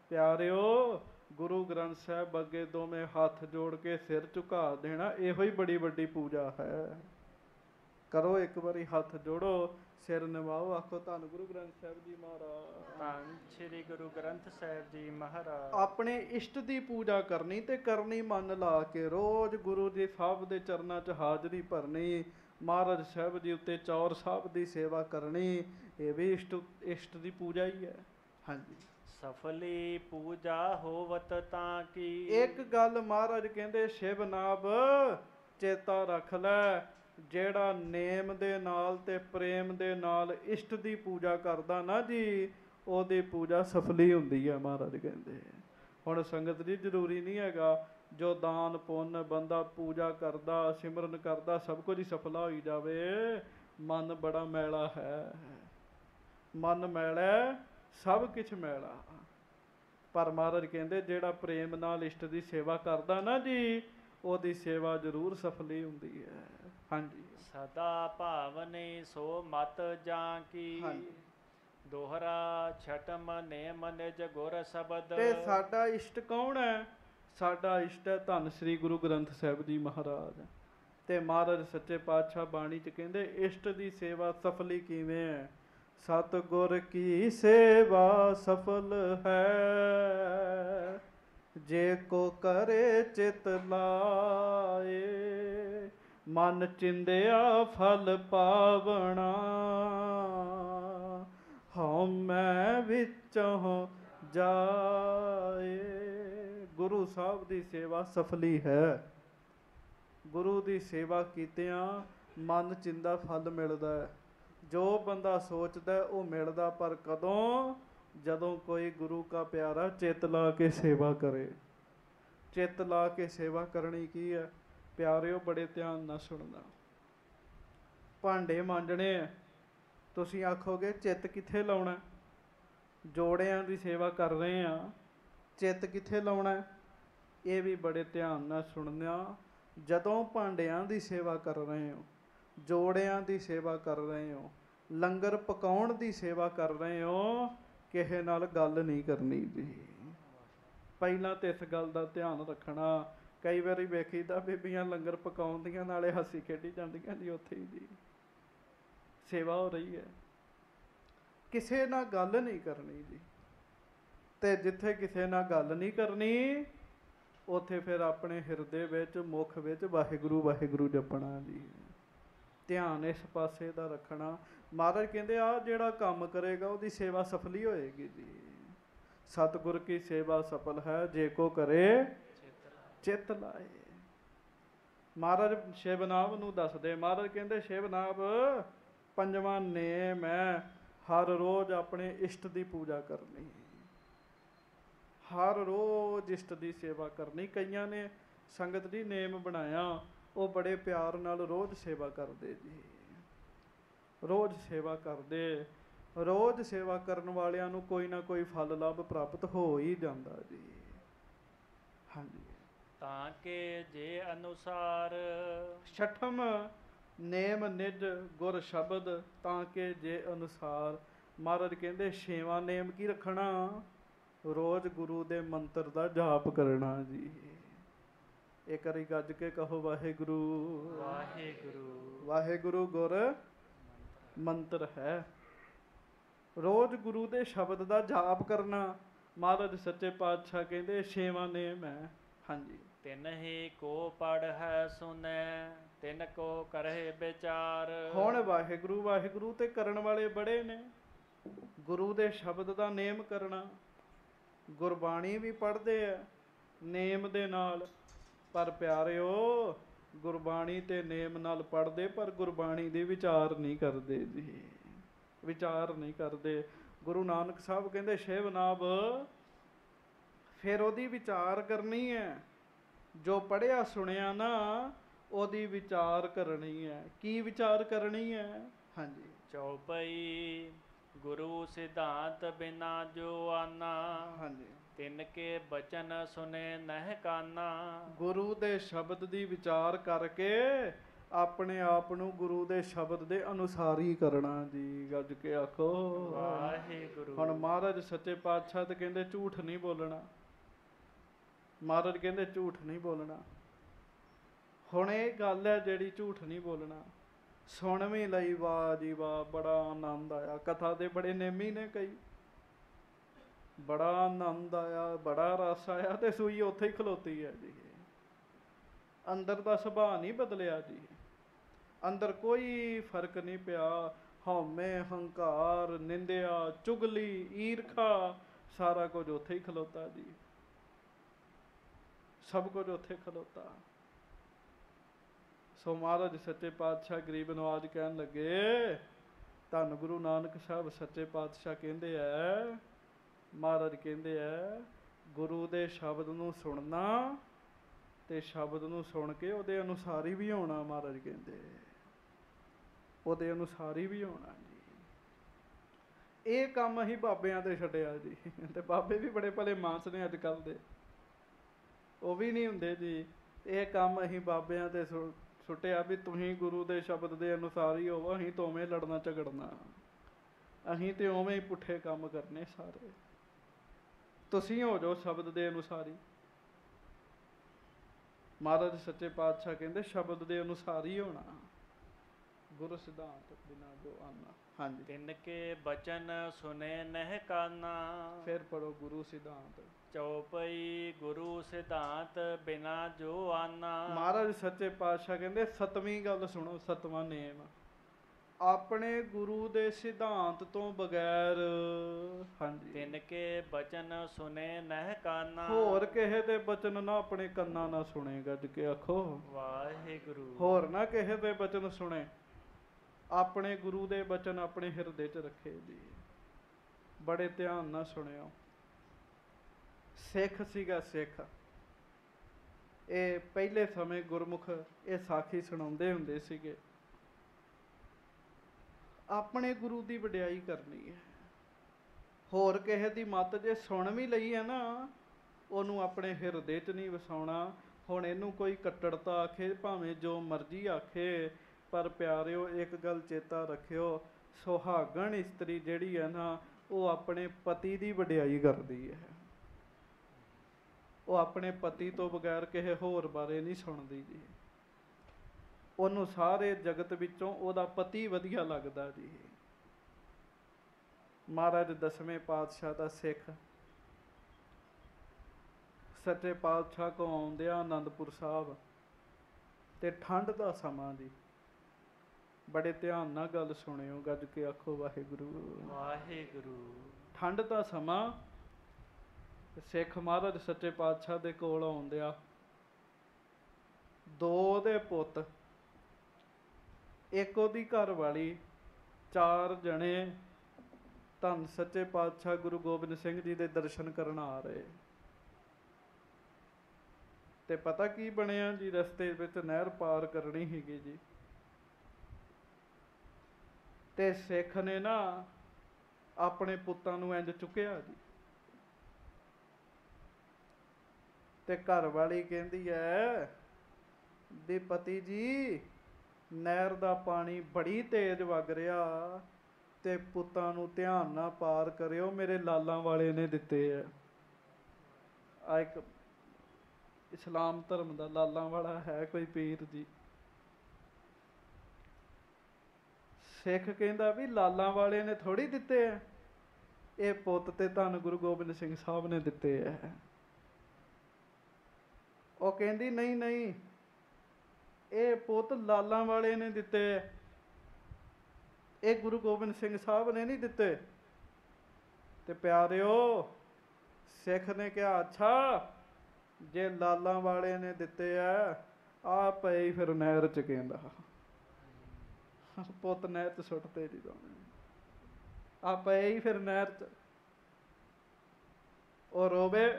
ਪਿਆਰਿਓ ਗੁਰੂ ਗ੍ਰੰਥ ਸਾਹਿਬ ਅੱਗੇ ਦੋਵੇਂ ਹੱਥ ਜੋੜ ਕੇ ਸਿਰ ਝੁਕਾ ਦੇਣਾ, ਇਹੋ ਹੀ ਬੜੀ ਵੱਡੀ ਪੂਜਾ ਹੈ। ਕਰੋ ਇੱਕ ਵਾਰੀ ਹੱਥ ਜੋੜੋ, ਸਿਰ ਨਿਵਾਓ, ਆਖੋ ਧੰਨ ਗੁਰੂ ਗ੍ਰੰਥ ਸਾਹਿਬ ਜੀ ਮਹਾਰਾਜ। ਧੰਨ ਸ੍ਰੀ ਗੁਰੂ ਗ੍ਰੰਥ ਸਾਹਿਬ ਜੀ ਮਹਾਰਾਜ। ਆਪਣੇ ਇਸ਼ਟ ਦੀ ਪੂਜਾ ਕਰਨੀ ਤੇ ਕਰਨੀ ਮਨ ਲਾ ਕੇ, ਰੋਜ਼ ਗੁਰੂ ਜੀ ਸਾਹਿਬ ਦੇ ਚਰਨਾਂ 'ਚ ਹਾਜ਼ਰੀ ਭਰਨੀ, ਮਹਾਰਾਜ ਸਾਹਿਬ ਜੀ ਉੱਤੇ ਚੌਰ ਸਾਹਿਬ ਦੀ ਸੇਵਾ ਕਰਨੀ, ਇਹ ਵੀ ਇਸ਼ਟ ਦੀ ਪੂਜਾ ਹੀ ਹੈ। ਹਾਂਜੀ, ਸਫਲੀ ਪੂਜਾ ਹੋਵਤ ਤਾਂ ਕੀ। ਇੱਕ ਗੱਲ ਮਹਾਰਾਜ ਕਹਿੰਦੇ ਸ਼ਿਵ ਨਾਭ ਚੇਤਾ ਰੱਖ ਲੈ, ਜਿਹੜਾ ਨੇਮ ਦੇ ਨਾਲ ਤੇ ਪ੍ਰੇਮ ਦੇ ਨਾਲ ਇਸ਼ਟ ਦੀ ਪੂਜਾ ਕਰਦਾ ਨਾ ਜੀ, ਉਹਦੀ ਪੂਜਾ ਸਫਲੀ ਹੁੰਦੀ ਹੈ ਮਹਾਰਾਜ ਕਹਿੰਦੇ। ਹੁਣ ਸੰਗਤ ਜੀ ਜ਼ਰੂਰੀ ਨਹੀਂ ਹੈਗਾ ਜੋ ਦਾਨ ਪੁੰਨ ਬੰਦਾ ਪੂਜਾ ਕਰਦਾ ਸਿਮਰਨ ਕਰਦਾ ਸਭ ਕੁਝ ਹੀ ਸਫਲਾ ਹੋਈ ਜਾਵੇ। ਮਨ ਬੜਾ ਮੈਲਾ ਹੈ, ਮਨ ਮੈਲਾ ਸਭ ਕੁਛ ਮੈਲਾ। ਪਰ ਮਹਾਰਾਜ ਕਹਿੰਦੇ ਜਿਹੜਾ ਪ੍ਰੇਮ ਨਾਲ ਇਸ਼ਟ ਦੀ ਸੇਵਾ ਕਰਦਾ ਨਾ ਜੀ, ਉਹਦੀ ਸੇਵਾ ਜ਼ਰੂਰ ਸਫਲੀ ਹੁੰਦੀ ਹੈ। ਹਾਂਜੀ, ਸਦਾ ਭਾਵਨੀ ਸੋ ਮਤ ਜਾਂ ਕੀ। ਹਾਂਜੀ। ਦੋਹਰਾ ਛਟਮ ਨੇਮ ਨਿਜ ਗੁਰ ਸ਼ਬਦ। ਤੇ ਸਾਡਾ ਇਸ਼ਟ ਕੌਣ ਹੈ? ਸਾਡਾ ਇਸ਼ਟ ਹੈ ਧੰਨ ਸ੍ਰੀ ਗੁਰੂ ਗ੍ਰੰਥ ਸਾਹਿਬ ਜੀ ਮਹਾਰਾਜ। ਤੇ ਮਹਾਰਾਜ ਸੱਚੇ ਪਾਤਸ਼ਾਹ ਬਾਣੀ 'ਚ ਕਹਿੰਦੇ ਇਸ਼ਟ ਦੀ ਸੇਵਾ ਸਫਲੀ ਕਿਵੇਂ ਹੈ? ਸਤਿਗੁਰ ਕੀ ਸੇਵਾ ਸਫਲ ਹੈ, ਜੇ ਕੋ ਕਰੇ ਚਿਤ ਲਾਏ, ਮਨ ਚਿੰਦਿਆ ਫਲ ਪਾਵਣਾ, ਹਉਮੈ ਵਿੱਚੋਂ ਜਾਏ। ਗੁਰੂ ਸਾਹਿਬ ਦੀ ਸੇਵਾ ਸਫਲੀ ਹੈ। ਗੁਰੂ ਦੀ ਸੇਵਾ ਕੀਤਿਆਂ ਮਨ ਚਿੰਦਾ ਫਲ ਮਿਲਦਾ ਹੈ। ਜੋ ਬੰਦਾ ਸੋਚਦਾ ਉਹ ਮਿਲਦਾ, ਪਰ ਕਦੋਂ? ਜਦੋਂ ਕੋਈ ਗੁਰੂ ਕਾ ਪਿਆਰਾ ਚਿੱਤ ਲਾ ਕੇ ਸੇਵਾ ਕਰੇ। ਚਿੱਤ ਲਾ ਕੇ ਸੇਵਾ ਕਰਨੀ ਕੀ ਹੈ ਪਿਆਰਿਓ? ਬੜੇ ਧਿਆਨ ਨਾਲ ਸੁਣਨਾ। ਭਾਂਡੇ ਮਾਂਜਣੇ ਆ, ਤੁਸੀਂ ਆਖੋਗੇ ਚਿੱਤ ਕਿੱਥੇ ਲਾਉਣਾ? ਜੋੜਿਆਂ ਦੀ ਸੇਵਾ ਕਰ ਰਹੇ ਆ, ਚਿੱਤ ਕਿੱਥੇ ਲਾਉਣਾ? ਇਹ ਵੀ ਬੜੇ ਧਿਆਨ ਨਾਲ ਸੁਣਨਾ। ਜਦੋਂ ਭਾਂਡਿਆਂ ਦੀ ਸੇਵਾ ਕਰ ਰਹੇ ਹੋ, ਜੋੜਿਆਂ ਦੀ ਸੇਵਾ ਕਰ ਰਹੇ ਹੋ, ਲੰਗਰ ਪਕਾਉਣ ਦੀ ਸੇਵਾ ਕਰ ਰਹੇ ਹੋ, ਕਿਸੇ ਨਾਲ ਗੱਲ ਨਹੀਂ ਕਰਨੀ ਜੀ। ਪਹਿਲਾਂ ਤਾਂ ਇਸ ਗੱਲ ਦਾ ਧਿਆਨ ਰੱਖਣਾ। ਕਈ ਵਾਰੀ ਵੇਖੀਦਾ ਬੀਬੀਆਂ ਲੰਗਰ ਪਕਾਉਂਦੀਆਂ ਨਾਲੇ ਹੱਸੀ ਖੇਡੀ ਜਾਂਦੀਆਂ ਜੀ, ਉੱਥੇ ਹੀ ਜੀ ਸੇਵਾ ਹੋ ਰਹੀ ਹੈ। ਕਿਸੇ ਨਾਲ ਗੱਲ ਨਹੀਂ ਕਰਨੀ ਜੀ। ਤੇ ਜਿੱਥੇ ਕਿਸੇ ਨਾਲ ਗੱਲ ਨਹੀਂ ਕਰਨੀ, ਉੱਥੇ ਫਿਰ ਆਪਣੇ ਹਿਰਦੇ ਵਿੱਚ ਮੁੱਖ ਵਿੱਚ ਵਾਹਿਗੁਰੂ ਵਾਹਿਗੁਰੂ ਜਪਣਾ ਜੀ। ਧਿਆਨ ਇਸ ਪਾਸੇ ਦਾ ਰੱਖਣਾ। ਮਹਾਰਾਜ ਕਹਿੰਦੇ ਆ ਜਿਹੜਾ ਕੰਮ ਕਰੇਗਾ ਉਹਦੀ ਸੇਵਾ ਸਫਲੀ ਹੋਏਗੀ ਜੀ। ਸਤਿਗੁਰ ਕੀ ਸੇਵਾ ਸਫਲ ਹੈ, ਜੇ ਕੋ ਕਰੇ ਚਿੱਤ ਲਾਏ। ਮਹਾਰਾਜ ਸ਼ਿਵਨਾਭ ਨੂੰ ਦੱਸਦੇ। ਮਹਾਰਾਜ ਕਹਿੰਦੇ ਸ਼ਿਵਨਾਭ ਪੰਜਵਾਂ ਨੇਮ ਹੈ, ਹਰ ਰੋਜ਼ ਆਪਣੇ ਇਸ਼ਟ ਦੀ ਪੂਜਾ ਕਰਨੀ, ਹਰ ਰੋਜ਼ ਇਸ਼ਟ ਦੀ ਸੇਵਾ ਕਰਨੀ। ਕਈਆਂ ਨੇ ਸੰਗਤ ਜੀ ਨੇਮ ਬਣਾਇਆ, ਉਹ ਬੜੇ ਪਿਆਰ ਨਾਲ ਰੋਜ਼ ਸੇਵਾ ਕਰਦੇ ਜੀ, ਰੋਜ਼ ਸੇਵਾ ਕਰਦੇ। ਰੋਜ਼ ਸੇਵਾ ਕਰਨ ਵਾਲਿਆਂ ਨੂੰ ਕੋਈ ਨਾ ਕੋਈ ਫਲ ਲਾਭ ਪ੍ਰਾਪਤ ਹੋ ਹੀ ਜਾਂਦਾ ਜੀ। ਹਾਂਜੀ, ਤਾਂ ਕਿ ਜੇ ਅਨੁਸਾਰ। ਛਠਮ ਨੇਮ ਨਿਜ ਗੁਰ ਸ਼ਬਦ, ਤਾਂ ਕਿ ਜੇ ਅਨੁਸਾਰ। ਮਹਾਰਾਜ ਕਹਿੰਦੇ ਛੇਵਾਂ ਨੇਮ ਕੀ ਰੱਖਣਾ? ਰੋਜ਼ ਗੁਰੂ ਦੇ ਮੰਤਰ ਦਾ ਜਾਪ ਕਰਨਾ ਜੀ। ਇੱਕ ਵਾਰੀ ਗੱਜ ਕੇ ਕਹੋ ਵਾਹਿਗੁਰੂ ਵਾਹਿਗੁਰੂ। ਵਾਹਿਗੁਰੂ ਗੁਰ ਮੰਤਰ ਹੈ। ਰੋਜ਼ ਗੁਰੂ ਦੇ ਸ਼ਬਦ ਦਾ ਜਾਪ ਕਰਨਾ। ਮਹਾਰਾਜ ਸੱਚੇ ਪਾਤਸ਼ਾਹ ਕਹਿੰਦੇ ਛੇਵਾਂ ਨੇਮ ਹੈ। ਹਾਂਜੀ, ਤਿਨ ਹੀ ਕੋ ਪੜ ਹੈ ਸੁਨੈ, ਤਿਨ ਕੋ ਕਰਹਿ ਵਿਚਾਰ। ਹੁਣ ਵਾਹਿਗੁਰੂ ਵਾਹਿਗੁਰੂ ਤੇ ਕਰਨ ਵਾਲੇ ਬੜੇ ਨੇ। ਗੁਰੂ ਦੇ ਸ਼ਬਦ ਦਾ ਨੇਮ ਕਰਨਾ, ਗੁਰਬਾਣੀ ਵੀ ਪੜ੍ਹਦੇ ਆ ਨੇਮ ਦੇ ਨਾਲ, ਪਰ ਪਿਆਰਿਓ ਗੁਰਬਾਣੀ ਤੇ ਨੇਮ ਨਾਲ ਪੜ੍ਹਦੇ, ਪਰ ਗੁਰਬਾਣੀ ਦੇ ਵਿਚਾਰ ਨਹੀਂ ਕਰਦੇ ਜੀ, ਵਿਚਾਰ ਨਹੀਂ ਕਰਦੇ। ਗੁਰੂ ਨਾਨਕ ਸਾਹਿਬ ਕਹਿੰਦੇ ਸ਼ਿਵਨਾਭ ਫਿਰ ਉਹਦੀ ਵਿਚਾਰ ਕਰਨੀ ਹੈ। ਜੋ ਪੜ੍ਹਿਆ ਸੁਣਿਆ ਨਾ ਉਹਦੀ ਵਿਚਾਰ ਕਰਨੀ ਹੈ। ਕੀ ਵਿਚਾਰ ਕਰਨੀ ਹੈ? ਹਾਂਜੀ, ਚੌਪਈ ਗੁਰੂ ਸਿਧਾਂਤ ਬਿਨਾ ਜੋ ਆਨਾ, ਹਾਂਜੀ, ਤਿਨ ਕੇ ਬਚਨ ਸੁਨੇ ਨਹਿ ਕਾਨਾ। ਗੁਰੂ ਦੇ ਸ਼ਬਦ ਦੀ ਵਿਚਾਰ ਕਰਕੇ ਆਪਣੇ ਆਪ ਨੂੰ ਗੁਰੂ ਦੇ ਸ਼ਬਦ ਦੇ ਅਨੁਸਾਰ ਹੀ ਕਰਨਾ ਜੀ। ਗੱਜ ਕੇ ਆਖੋ ਵਾਹਿਗੁਰੂ। ਹੁਣ ਮਹਾਰਾਜ ਸੱਚੇ ਪਾਤਸ਼ਾਹ ਤੇ ਕਹਿੰਦੇ ਝੂਠ ਨਹੀਂ ਬੋਲਣਾ। ਮਹਾਰਾਜ ਕਹਿੰਦੇ ਝੂਠ ਨਹੀਂ ਬੋਲਣਾ। ਹੁਣ ਇਹ ਗੱਲ ਹੈ ਜਿਹੜੀ ਝੂਠ ਨਹੀਂ ਬੋਲਣਾ, ਸੁਣ ਵੀ ਲਈ, ਵਾਹ ਜੀ ਵਾਹ, ਬੜਾ ਆਨੰਦ ਆਇਆ। ਕਥਾ ਦੇ ਬੜੇ ਨੇਮੀ ਨੇ ਕਈ, ਬੜਾ ਆਨੰਦ ਆਇਆ, ਬੜਾ ਰਸ ਆਇਆ, ਤੇ ਸੂਈ ਉੱਥੇ ਹੀ ਖਲੋਤੀ ਹੈ ਜੀ। ਅੰਦਰ ਦਾ ਸੁਭਾਅ ਨਹੀਂ ਬਦਲਿਆ ਜੀ, ਅੰਦਰ ਕੋਈ ਫਰਕ ਨਹੀਂ ਪਿਆ। ਹਉਮੈ, ਹੰਕਾਰ, ਨਿੰਦਿਆ, ਚੁਗਲੀ, ਈਰਖਾ, ਸਾਰਾ ਕੁਝ ਉੱਥੇ ਹੀ ਖਲੋਤਾ ਜੀ। ਸਭ ਕੁਝ ਉੱਥੇ ਖਲੋਤਾ। ਸੋ ਮਹਾਰਾਜ ਸੱਚੇ ਪਾਤਸ਼ਾਹ ਗਰੀਬ ਨਵਾਜ ਕਹਿਣ ਲੱਗੇ, ਧੰਨ ਗੁਰੂ ਨਾਨਕ ਸਾਹਿਬ ਸੱਚੇ ਪਾਤਸ਼ਾਹ ਕਹਿੰਦੇ ਐ, ਮਹਾਰਾਜ ਕਹਿੰਦੇ ਐ, ਗੁਰੂ ਦੇ ਸ਼ਬਦ ਨੂੰ ਸੁਣਨਾ ਤੇ ਸ਼ਬਦ ਨੂੰ ਸੁਣ ਕੇ ਉਹਦੇ ਅਨੁਸਾਰੀ ਵੀ ਹੋਣਾ। ਮਹਾਰਾਜ ਕਹਿੰਦੇ ਉਹਦੇ ਅਨੁਸਾਰੀ ਵੀ ਹੋਣਾ ਜੀ। ਇਹ ਕੰਮ ਅਸੀਂ ਬਾਬਿਆਂ ਤੇ ਛੱਡਿਆ ਜੀ, ਤੇ ਬਾਬੇ ਵੀ ਬੜੇ ਭਲੇ ਮਾਨਸ ਨੇ ਅੱਜ ਕੱਲ੍ਹ ਦੇ, ਉਹ ਵੀ ਨਹੀਂ ਹੁੰਦੇ ਜੀ। ਇਹ ਕੰਮ ਅਸੀਂ ਬਾਬਿਆਂ ਤੇ ਸੁੱਟਿਆ ਵੀ ਤੁਸੀਂ ਗੁਰੂ ਦੇ ਸ਼ਬਦ ਦੇ ਅਨੁਸਾਰ ਹੀ ਹੋਵੋ, ਅਸੀਂ ਤਾਂ ਉਵੇਂ ਲੜਨਾ ਝਗੜਨਾ, ਅਸੀਂ ਤੇ ਉਵੇਂ ਹੀ ਪੁੱਠੇ ਕੰਮ ਕਰਨੇ ਸਾਰੇ। ਤੁਸੀਂ ਹੋ ਜਾਓ ਸ਼ਬਦ ਦੇ ਅਨੁਸਾਰੀ। ਮਹਾਰਾਜ ਸੱਚੇ ਪਾਤਸ਼ਾਹ ਕਹਿੰਦੇ ਸ਼ਬਦ ਦੇ ਅਨੁਸਾਰ ਹੀ ਹੋਣਾ, ਗੁਰੂ ਸਿਧਾਂਤ ਬਿਨਾ ਜੋ ਆਨਾ। ਹਾਂਜੀ, ਤਿਨ ਕੇ ਬਚਨ ਸੁਨੇ ਨਹਿ ਕਾਨਾ। ਫਿਰ ਪੜੋ ਗੁਰੂ ਸਿਧਾਂਤ। ਚੌਪਈ ਗੁਰੂ ਸਿਧਾਂਤ ਬਿਨਾ ਜੋ ਆਨਾ। ਮਹਾਰਾਜ ਸੱਚੇ ਪਾਤਸ਼ਾਹ ਕਹਿੰਦੇ ਸਤਵੀਂ ਗੱਲ ਸੁਣੋ, ਸਤਵਾਂ ਨੇਮ, ਆਪਣੇ ਗੁਰੂ ਦੇ ਸਿਧਾਂਤ ਤੋਂ ਬਗੈਰ, ਹਾਂਜੀ, ਤਿਨ ਕੇ ਬਚਨ ਸੁਨੇ ਨਹਿ ਕਾਨਾ। ਹੋਰ ਕਿਸੇ ਦੇ ਬਚਨ ਨਾ ਆਪਣੇ ਕੰਨਾਂ ਨਾਲ ਸੁਣੇ। ਗੱਜ ਕੇ ਆਖੋ ਵਾਹਿਗੁਰੂ। ਹੋਰ ਨਾ ਕਿਸੇ ਦੇ ਬਚਨ ਸੁਣੇ, ਆਪਣੇ ਗੁਰੂ ਦੇ ਬਚਨ ਆਪਣੇ ਹਿਰਦੇ 'ਚ ਰੱਖੇ ਜੀ। ਬੜੇ ਧਿਆਨ ਨਾਲ ਸੁਣਿਓ। ਸਿੱਖ ਸੀਗਾ ਸਿੱਖ, ਇਹ ਪਹਿਲੇ ਸਮੇਂ ਗੁਰਮੁਖ ਇਹ ਸਾਖੀ ਸੁਣਾਉਂਦੇ ਹੁੰਦੇ ਸੀਗੇ। ਆਪਣੇ ਗੁਰੂ ਦੀ ਵਡਿਆਈ ਕਰਨੀ ਹੈ, ਹੋਰ ਕਿਸੇ ਦੀ ਮੱਤ ਜੇ ਸੁਣ ਵੀ ਲਈ ਹੈ ਨਾ, ਉਹਨੂੰ ਆਪਣੇ ਹਿਰਦੇ 'ਚ ਨਹੀਂ ਵਸਾਉਣਾ। ਹੁਣ ਇਹਨੂੰ ਕੋਈ ਕੱਟੜਤਾ ਆਖੇ, ਭਾਵੇਂ ਜੋ ਮਰਜ਼ੀ ਆਖੇ, ਪਰ ਪਿਆਰਿਓ ਇੱਕ ਗੱਲ ਚੇਤਾ ਰੱਖਿਓ, ਸੁਹਾਗਣ ਇਸਤਰੀ ਜਿਹੜੀ ਹੈ ਨਾ, ਉਹ ਆਪਣੇ ਪਤੀ ਦੀ ਵਡਿਆਈ ਕਰਦੀ ਹੈ। ਉਹ ਆਪਣੇ ਪਤੀ ਤੋਂ ਬਗੈਰ ਕਿਸੇ ਹੋਰ ਬਾਰੇ ਨਹੀਂ ਸੁਣਦੀ ਜੀ। ਉਹਨੂੰ ਸਾਰੇ ਜਗਤ ਵਿੱਚੋਂ ਉਹਦਾ ਪਤੀ ਵਧੀਆ ਲੱਗਦਾ ਜੀ। ਮਹਾਰਾਜ ਦਸਵੇਂ ਪਾਤਸ਼ਾਹ ਦਾ ਸਿੱਖ ਸੱਚੇ ਪਾਤਸ਼ਾਹ ਕੋ ਆਉਂਦਿਆਂ ਆਨੰਦਪੁਰ ਸਾਹਿਬ, ਤੇ ਠੰਡ ਦਾ ਸਮਾਂ ਜੀ। ਬੜੇ ਧਿਆਨ ਨਾਲ ਗੱਲ ਸੁਣਿਓ, ਗੱਜ ਕੇ ਆਖੋ ਵਾਹਿਗੁਰੂ ਵਾਹਿਗੁਰੂ। ਠੰਡ ਦਾ ਸਮਾਂ, ਸਿੱਖ ਮਹਾਰਾਜ ਸੱਚੇ ਪਾਤਸ਼ਾਹ ਦੇ ਕੋਲ ਆਉਂਦਿਆ, ਦੋ ਉਹਦੇ ਪੁੱਤ, ਇੱਕ ਉਹਦੀ ਘਰ ਵਾਲੀ, 4 ਜਣੇ ਧੰਨ ਸੱਚੇ ਪਾਤਸ਼ਾਹ ਗੁਰੂ ਗੋਬਿੰਦ ਸਿੰਘ ਜੀ ਦੇ ਦਰਸ਼ਨ ਕਰਨ ਆ ਰਹੇ। ਤੇ ਪਤਾ ਕੀ ਬਣਿਆ ਜੀ, ਰਸਤੇ ਵਿੱਚ ਨਹਿਰ ਪਾਰ ਕਰਨੀ ਸੀਗੀ ਜੀ, ਤੇ ਸਿੱਖ ਨੇ ਨਾ ਆਪਣੇ ਪੁੱਤਾਂ ਨੂੰ ਇੰਝ ਚੁੱਕਿਆ ਜੀ। ਤੇ ਘਰ ਵਾਲੀ ਕਹਿੰਦੀ ਹੈ ਵੀ ਪਤੀ ਜੀ, ਨਹਿਰ ਦਾ ਪਾਣੀ ਬੜੀ ਤੇਜ਼ ਵਗ ਰਿਹਾ, ਤੇ ਪੁੱਤਾਂ ਨੂੰ ਧਿਆਨ ਨਾਲ ਪਾਰ ਕਰਿਓ, ਮੇਰੇ ਲਾਲਾਂ ਵਾਲੇ ਨੇ ਦਿੱਤੇ ਹੈ। ਆ ਇੱਕ ਇਸਲਾਮ ਧਰਮ ਦਾ ਲਾਲਾਂ ਵਾਲਾ ਹੈ ਕੋਈ ਪੀਰ ਜੀ। ਸਿੱਖ ਕਹਿੰਦਾ ਵੀ ਲਾਲਾਂ ਵਾਲੇ ਨੇ ਥੋੜੀ ਦਿੱਤੇ ਹੈ, ਇਹ ਪੁੱਤ ਤੇ ਧੰਨ ਗੁਰੂ ਗੋਬਿੰਦ ਸਿੰਘ ਸਾਹਿਬ ਨੇ ਦਿੱਤੇ ਹੈ। ਉਹ ਕਹਿੰਦੀ ਨਹੀਂ ਨਹੀਂ, ਇਹ ਪੁੱਤ ਲਾਲਾਂ ਵਾਲੇ ਨੇ ਦਿੱਤੇ, ਇਹ ਗੁਰੂ ਗੋਬਿੰਦ ਸਿੰਘ ਸਾਹਿਬ ਨੇ ਨਹੀਂ ਦਿੱਤੇ। ਤੇ ਪਿਆਰਿਓ, ਸਿੱਖ ਨੇ ਕਿਹਾ ਅੱਛਾ, ਜੇ ਲਾਲਾਂ ਵਾਲੇ ਨੇ ਦਿੱਤੇ ਆ, ਆ ਪਏ ਫਿਰ ਨਹਿਰ 'ਚ। ਕਹਿੰਦਾ ਪੁੱਤ ਨਹਿਰ 'ਚ ਸੁੱਟਦੇ ਜੀ ਦੋਵੇਂ, ਆ ਪਏ ਹੀ ਫਿਰ ਨਹਿਰ 'ਚ। ਉਹ ਰੋਵੇ,